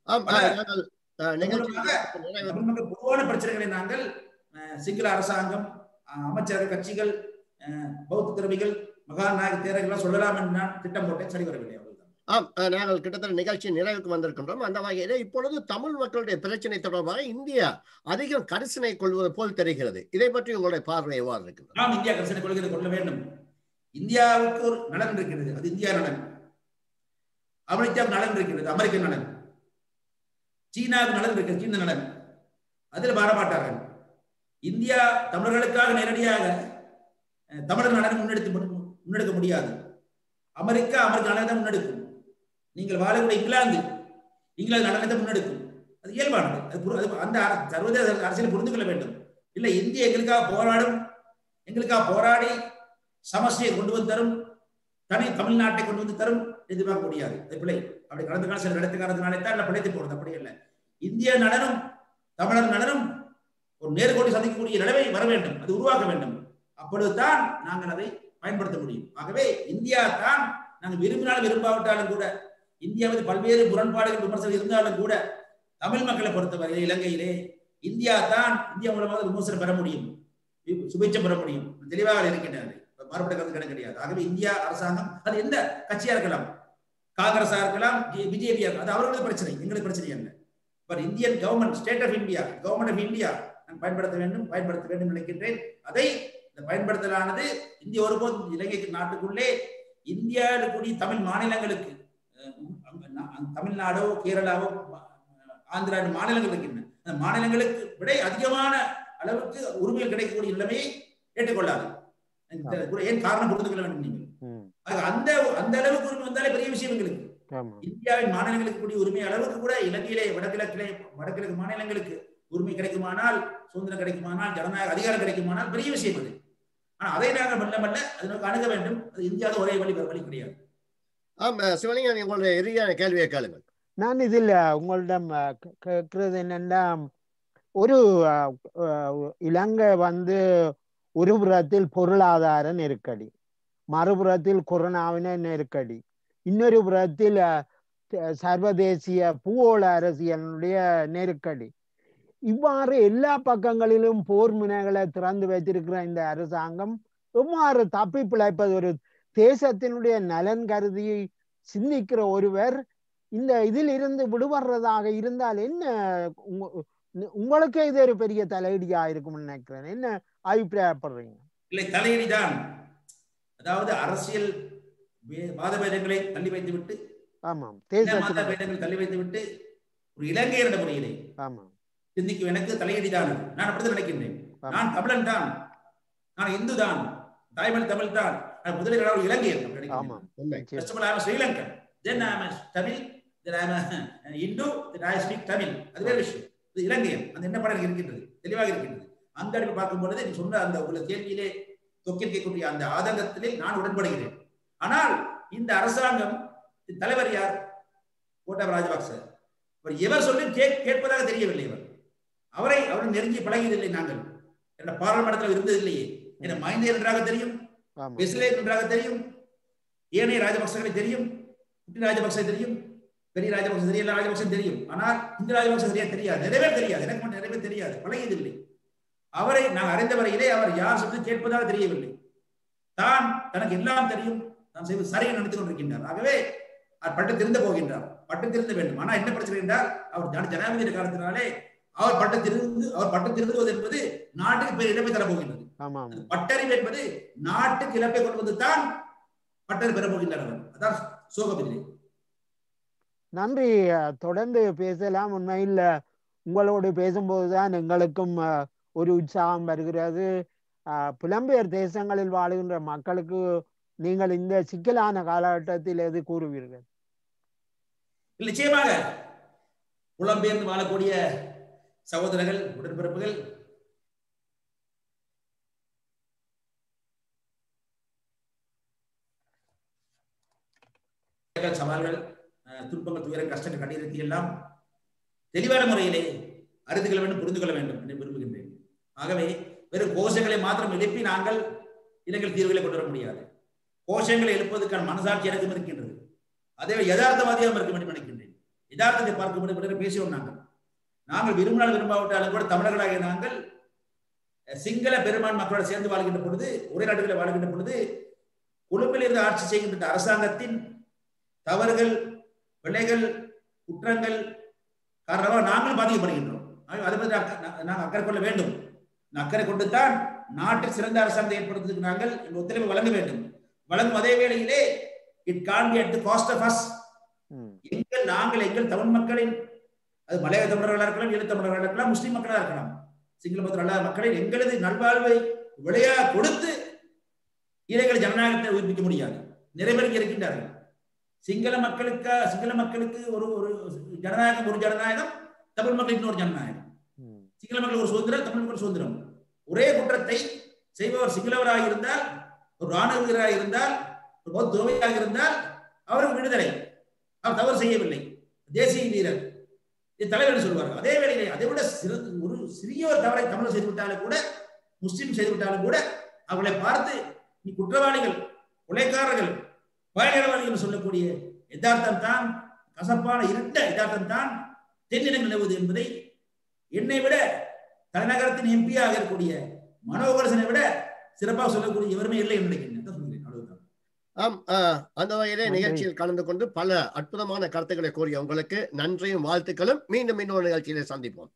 பொதுவான பிரச்சனைகளை நாங்கள் சிங்கள அரசாங்கம், அமைச்சர்கள், கட்சிகள், பௌத்த துறவிகள், மகாநாயக தேரர்கள் சொல்லலாம் என்று நான் திட்டம் போட்டேன். சரி வரவில்லை. ஆம், நாங்கள் கிட்டத்தட்ட நிகழ்ச்சி நிறைவுக்கு வந்திருக்கின்றோம். அந்த வகையில இப்பொழுது தமிழ் மக்களுடைய பிரச்சனை தொடர்பாக இந்தியா அதிகம் கரிசனை கொள்வது போல் தெரிகிறது. இதை பற்றி உங்களுடைய பார்வை எவ்வாறு இருக்கிறது? நாம் இந்தியா கரிசனை கொள்கிறது கொள்ள வேண்டும். இந்தியாவுக்கு ஒரு நலன் இருக்கிறது, அது இந்தியா நலன். அமெரிக்காவுக்கு நலன் இருக்கிறது, அமெரிக்க நலன். சீனாவுக்கு நலன் இருக்கிறது, சீன நலன். அதில் மாறமாட்டார்கள். இந்தியா தமிழர்களுக்காக நேரடியாக தமிழர் நலனை முன்னெடுத்து முன்னெடுக்க முடியாது. அமெரிக்கா அமெரிக்க நலனை தான் முன்னெடுக்கும். நீங்கள் வாழக்கூடிய இங்கிலாந்து இங்கிலாந்து நலனை முன்னெடுக்கும். அது இயல்பானது. அது அந்த சர்வதேச அரசியல் புரிந்து கொள்ள வேண்டும். இல்லை, இந்தியா எங்களுக்காக போராடும், எங்களுக்காக போராடி சமஸ்டியை கொண்டு வந்து தரும், தனி தமிழ்நாட்டை கொண்டு வந்து தரும் எதிர்பார்க்க முடியாது. அது பிள்ளை அப்படி கடந்த கால சில நடத்த காலத்தினாலே தான் இல்லை பிழைத்து போறது. அப்படி இல்லை, இந்திய நலனும் தமிழர் நலனும் ஒரு நேர்கோடி சந்திக்கக்கூடிய நிலைமை வர வேண்டும், அது உருவாக்க வேண்டும். அப்பொழுதுதான் நாங்கள் அதை பயன்படுத்த முடியும். ஆகவே இந்தியா தான் நாங்கள் விரும்பினாலும் விரும்பாவிட்டாலும் கூட, இந்தியாவில் பல்வேறு முரண்பாடுகள் விமர்சனம் இருந்தாலும் கூட, தமிழ் மக்களை பொறுத்தவரையிலே இலங்கையிலே இந்தியா தான் இந்தியா மூலமாக விமர்சனம் பெற முடியும், சுபேட்சம் பெற முடியும். தெளிவாக இருக்கின்றது. மாறுபட்ட கருத்து கிடையாது கிடையாது. ஆகவே இந்தியா அரசாங்கம் அது எந்த கட்சியா இருக்கலாம், காங்கிரஸா இருக்கலாம், பிஜேபியா இருக்கலாம், அது அவர்களுக்கு பிரச்சனை, எங்களுக்கு பிரச்சனை இல்லை. But Indian government, state of India, government of India நான் பயன்படுத்த வேண்டும் பயன்படுத்த வேண்டும் நினைக்கின்றேன். அதை இந்த பயன்படுத்தலானது இந்திய ஒருபோதும் இலங்கைக்கு நாட்டுக்குள்ளே இந்தியாவில் கூடிய தமிழ் மாநிலங்களுக்கு, தமிழ்நாடோ கேரளாவோ ஆந்திரா மாநிலங்கள் இருக்கின்றன, அந்த மாநிலங்களுக்கு விட அதிகமான அளவுக்கு உரிமைகள் கிடைக்கக்கூடிய நிலைமையை ஏற்றுக்கொள்ளாது. ஏன் காரணம் புரிந்து கொள்ள வேண்டும் நீங்கள். அந்த அந்த அளவுக்கு உரிமை வந்தாலே பெரிய விஷயம் எங்களுக்கு. இந்தியாவின் மாநிலங்களுக்கு கூடிய உரிமை அளவுக்கு கூட இலங்கையிலே வடகிழக்கிலே வடகிழக்கு மாநிலங்களுக்கு உரிமை கிடைக்குமானால், சுதந்திரம் கிடைக்குமானால், ஜனநாயக அதிகாரம் கிடைக்குமானால் பெரிய விஷயம் அது. ஆனா அதை நாங்கள் மெல்ல மெல்ல அது நமக்கு அணுக வேண்டும். அது இந்தியாவில் ஒரே வழி வழி கிடையாது. ஆமா சிவலிங்கம், உங்களுடைய இறுதியான கேள்வியை கேளுங்கள். நான் இதில் உங்களிடம் கேட்கறது என்னன்னா, ஒரு இலங்கை வந்து ஒரு புறத்தில் பொருளாதார நெருக்கடி, மறுபுறத்தில் கொரோனாவின நெருக்கடி, இன்னொரு புறத்தில் சர்வதேசிய பூகோள அரசியலுடைய நெருக்கடி, இவ்வாறு எல்லா பக்கங்களிலும் போர் முனைகளை திறந்து வைத்திருக்கிற இந்த அரசாங்கம் எவ்வாறு தப்பி பிழைப்பது? ஒரு தேசத்தினுடைய நலன் கருதி சிந்திக்கிற ஒருவர் இந்த இதில் இருந்து விடுபடுறதாக இருந்தால் என்ன, உங்களுக்கே இது ஒரு பெரிய தலையீடியா இருக்கும் நினைக்கிறேன். என்ன அபிப்பிராயப்படுறீங்க? இல்லை, தலையீடிதான். அதாவது அரசியல் வாதபேதங்களை தள்ளி வைத்து விட்டு, ஆமாம், பேதங்களை தள்ளி வைத்து விட்டு ஒரு இலங்கையர் என்ற முறையிலே ஆமாம் சிந்திக்கும் எனக்கு தலையீடிதான். நான் அப்படிதான் நினைக்கின்றேன். நான் தமிழன் தான், நான் இந்து தான், தாய்மொழி தமிழ் தான், முதலில் ஒரு இலங்கையர். Sri Lankan, then I am a Tamil, then I am a Hindu, then I speak Tamil. அது வேறு விஷயம். இது இலங்கையன். அந்த என்ன படம் இருக்கின்றது, தெளிவாக இருக்கின்றது. அந்த அடிப்படை பார்க்கும்பொழுது நீ சொன்ன அந்த உள்ள கேள்வியிலே தொக்கிருக்கக்கூடிய அந்த ஆதங்கத்திலே நான் உடன்படுகிறேன். ஆனால் இந்த அரசாங்கம் தலைவர் யார்? கோட்டாபய ராஜபக்ச. எவர் சொல்லி கேட்பதாக தெரியவில்லை. இவர் அவரை அவரை நெருங்கி பழகியதில்லை. நாங்கள் என்ற பாராளுமன்றத்தில் இருந்ததில்லையே. என மைந்தர் நன்றாக தெரியும், பெசிலே நன்றாக தெரியும், ஏனைய ராஜபக்சகளை தெரியும், குட்டி ராஜபக்ச தெரியும், பெரிய ராஜபக்ச தெரியும், எல்லா ராஜபக்சம் தெரியும். ஆனால் இந்த ராஜபக்ச சரியா தெரியாது, நிறைவே தெரியாது. எனக்கு மட்டும் நிறைவே தெரியாது, பழகியதில்லை. அவரை நான் அறிந்த வரையிலே அவர் யார் சொல்லி கேட்பதாக தெரியவில்லை. தான் தனக்கு எல்லாம் தெரியும், தான் செய்வது சரியாக நினைத்துக் கொண்டிருக்கின்றார். ஆகவே அவர் பட்டு திருந்த போகின்றார், பட்டு திருந்த வேண்டும். ஆனால் என்ன பிரச்சனை என்றால் அவர் ஜனாதிபதி காலத்தினாலே அவர் பட்டு திருந்து அவர் பட்டு திருந்துவது என்பது நாட்டுக்கு பெரிய இழப்பை தரப்போகின்றது. பட்டறிவு என்பது நாட்டுக்கு இழப்பை கொண்டு வந்து தான் பட்டறிவு பெற போகின்றார். அதான் சோகமில்லை. நன்றி. தொடர்ந்து பேசலாம். உண்மையில் உங்களோடு பேசும்போதுதான் எங்களுக்கும் ஒரு உற்சாகம் வருகிறது. புலம்பெயர் தேசங்களில் வாழுகின்ற மக்களுக்கு நீங்கள் இந்த சிக்கலான காலகட்டத்தில் எது கூறுவீர்கள்? நிச்சயமாக புலம்பெயர்ந்து வாழக்கூடிய சகோதரர்கள், உடன்பிறப்புகள் சவால்கள், துன்பங்கள், துயர கஷ்டங்கள், கடினத்தை எல்லாம் தெளிவான முறையிலே அறிந்து கொள்ள வேண்டும், புரிந்து கொள்ள வேண்டும் என்று விரும்புகின்றேன். ஆகவே வெறும் கோஷங்களை மாத்திரம் எழுப்பி நாங்கள் இலங்கை தீர்வுகளை கொண்டு வர முடியாது. கோஷங்களை எழுப்பதற்கான மனசாட்சி எனக்கும் இருக்கின்றது. அதே யதார்த்தவாதியாக இருக்க வேண்டும் நினைக்கின்றேன். யதார்த்தத்தை பார்க்கும்போது பேசியோம். நாங்கள் நாங்கள் விரும்பினால் விரும்பாவிட்டாலும் கூட தமிழர்களாகிய நாங்கள் சிங்கள பெரும்பான்மை மக்களோடு சேர்ந்து வாழ்கின்ற பொழுது, ஒரே நாடுகளில் வாழ்கின்ற பொழுது, கொழும்பில் இருந்து ஆட்சி செய்கின்ற அரசாங்கத்தின் தவறுகள், பிழைகள், குற்றங்கள் காரணமாக நாங்கள் பாதிக்கப்படுகின்றோம். அதை பற்றி நாங்கள் அக்கறை கொள்ள வேண்டும். அக்கறை கொண்டுதான் நாட்டில் சிறந்த அரசாங்கத்தை ஏற்படுத்துவதற்கு நாங்கள் எங்கள் ஒத்துழைப்பு வழங்க வேண்டும். வழங்கும் அதே வேளையிலே it can be at the cost of us. எங்கள் நாங்கள் எங்கள் தமிழ் மக்களின், அது மலையாள தமிழர்களாக இருக்கலாம், ஈழ தமிழர்களாக இருக்கலாம், முஸ்லிம் மக்களாக இருக்கலாம், சிங்கள மக்கள் மக்களின் எங்களது நல்வாழ்வை விளையா கொடுத்து இலங்கை ஜனநாயகத்தை உயிர்ப்பிக்க முடியாது. நிறைவேறி இருக்கின்றார்கள். சிங்கள மக்களுக்கு சிங்கள மக்களுக்கு ஒரு ஒரு ஜனநாயகம், ஒரு ஜனநாயகம், தமிழ் மக்களுக்கு ஒரு ஜனநாயகம். சிங்கள மக்கள் ஒரு சுதந்திரம், தமிழ் மக்கள் சுதந்திரம். ஒரே குற்றத்தை செய்பவர் சிங்களவராக இருந்தால், ஒரு ராணுவ வீரராக இருந்தால், ஒரு துறவியாக இருந்தால் அவருக்கு விடுதலை. அவர் தவறு செய்யவில்லை, தேசிய வீரர், தலைவர் சொல்வார்கள். அதே வேளையிலே அதை விட ஒரு சிறிய ஒரு தவறை தமிழர் செய்துவிட்டாலும் கூட, முஸ்லிம் செய்துவிட்டாலும் கூட அவர்களை பார்த்து நீ குற்றவாளிகள், கொலைக்காரர்கள், பயங்கரவாதிகள் சொல்லக்கூடிய யதார்த்தம் தான், கசப்பான இருண்ட யதார்த்தம் தான் தென்னிடம் நிலவுவது என்பதை என்னை விட தலைநகரத்தின் எம்பியாக இருக்கக்கூடிய மனோகரசனை விட சிறப்பாக சொல்லக்கூடிய எவருமே இல்லை நினைக்கிறேன். அவ்வளவுதான். ஆம், அந்த வகையிலே நிகழ்ச்சியில் கலந்து கொண்டு பல அற்புதமான கருத்துக்களை கூறிய உங்களுக்கு நன்றியும் வாழ்த்துக்களும். மீண்டும் இன்னொரு நிகழ்ச்சியிலே சந்திப்போம்.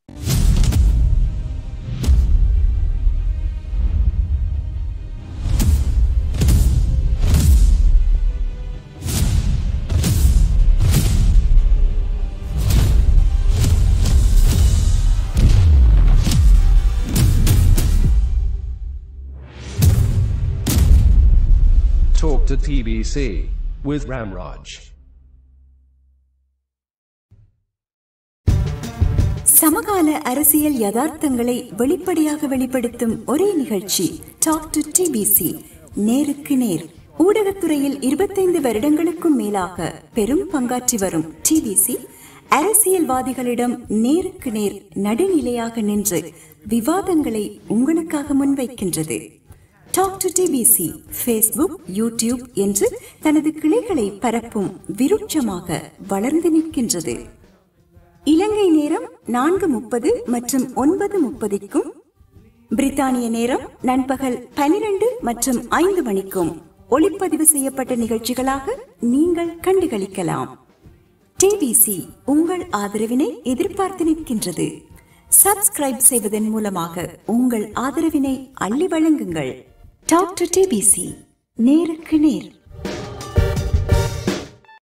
Talk to T B C with Ramraj. சமகால அரசியல் யதார்த்தங்களை வெளிப்படையாக வெளிப்படுத்தும் ஒரே நிகழ்ச்சி talk to T B C. நேருக்கு நேர். ஊடகத்துறையில் இருபத்தைந்து வருடங்களுக்கும் மேலாக பெரும் பங்காற்றி வரும் டி பி சி அரசியல்வாதிகளிடம் நேருக்கு நேர் நடுநிலையாக நின்று விவாதங்களை உங்களுக்காக முன்வைக்கின்றது. Talk to T B C Facebook, YouTube என்று தனது கிளைகளை பரப்பும் விருட்சமாக வளர்ந்து நிற்கின்றது. இலங்கை நேரம் நான்கு முப்பது மற்றும் ஒன்பது முப்பதுக்கும், பிரித்தானிய நேரம் நண்பகல் பனிரெண்டு மற்றும் ஐந்து மணிக்கும் ஒளிப்பதிவு செய்யப்பட்ட நிகழ்ச்சிகளாக நீங்கள் கண்டுகளிக்கலாம். டி பி சி உங்கள் ஆதரவினை எதிர்பார்த்து நிற்கின்றது. சப்ஸ்கிரைப் செய்வதன் மூலமாக உங்கள் ஆதரவினை அள்ளி வழங்குங்கள். Talk to T B C. நேருக்கு நேர்.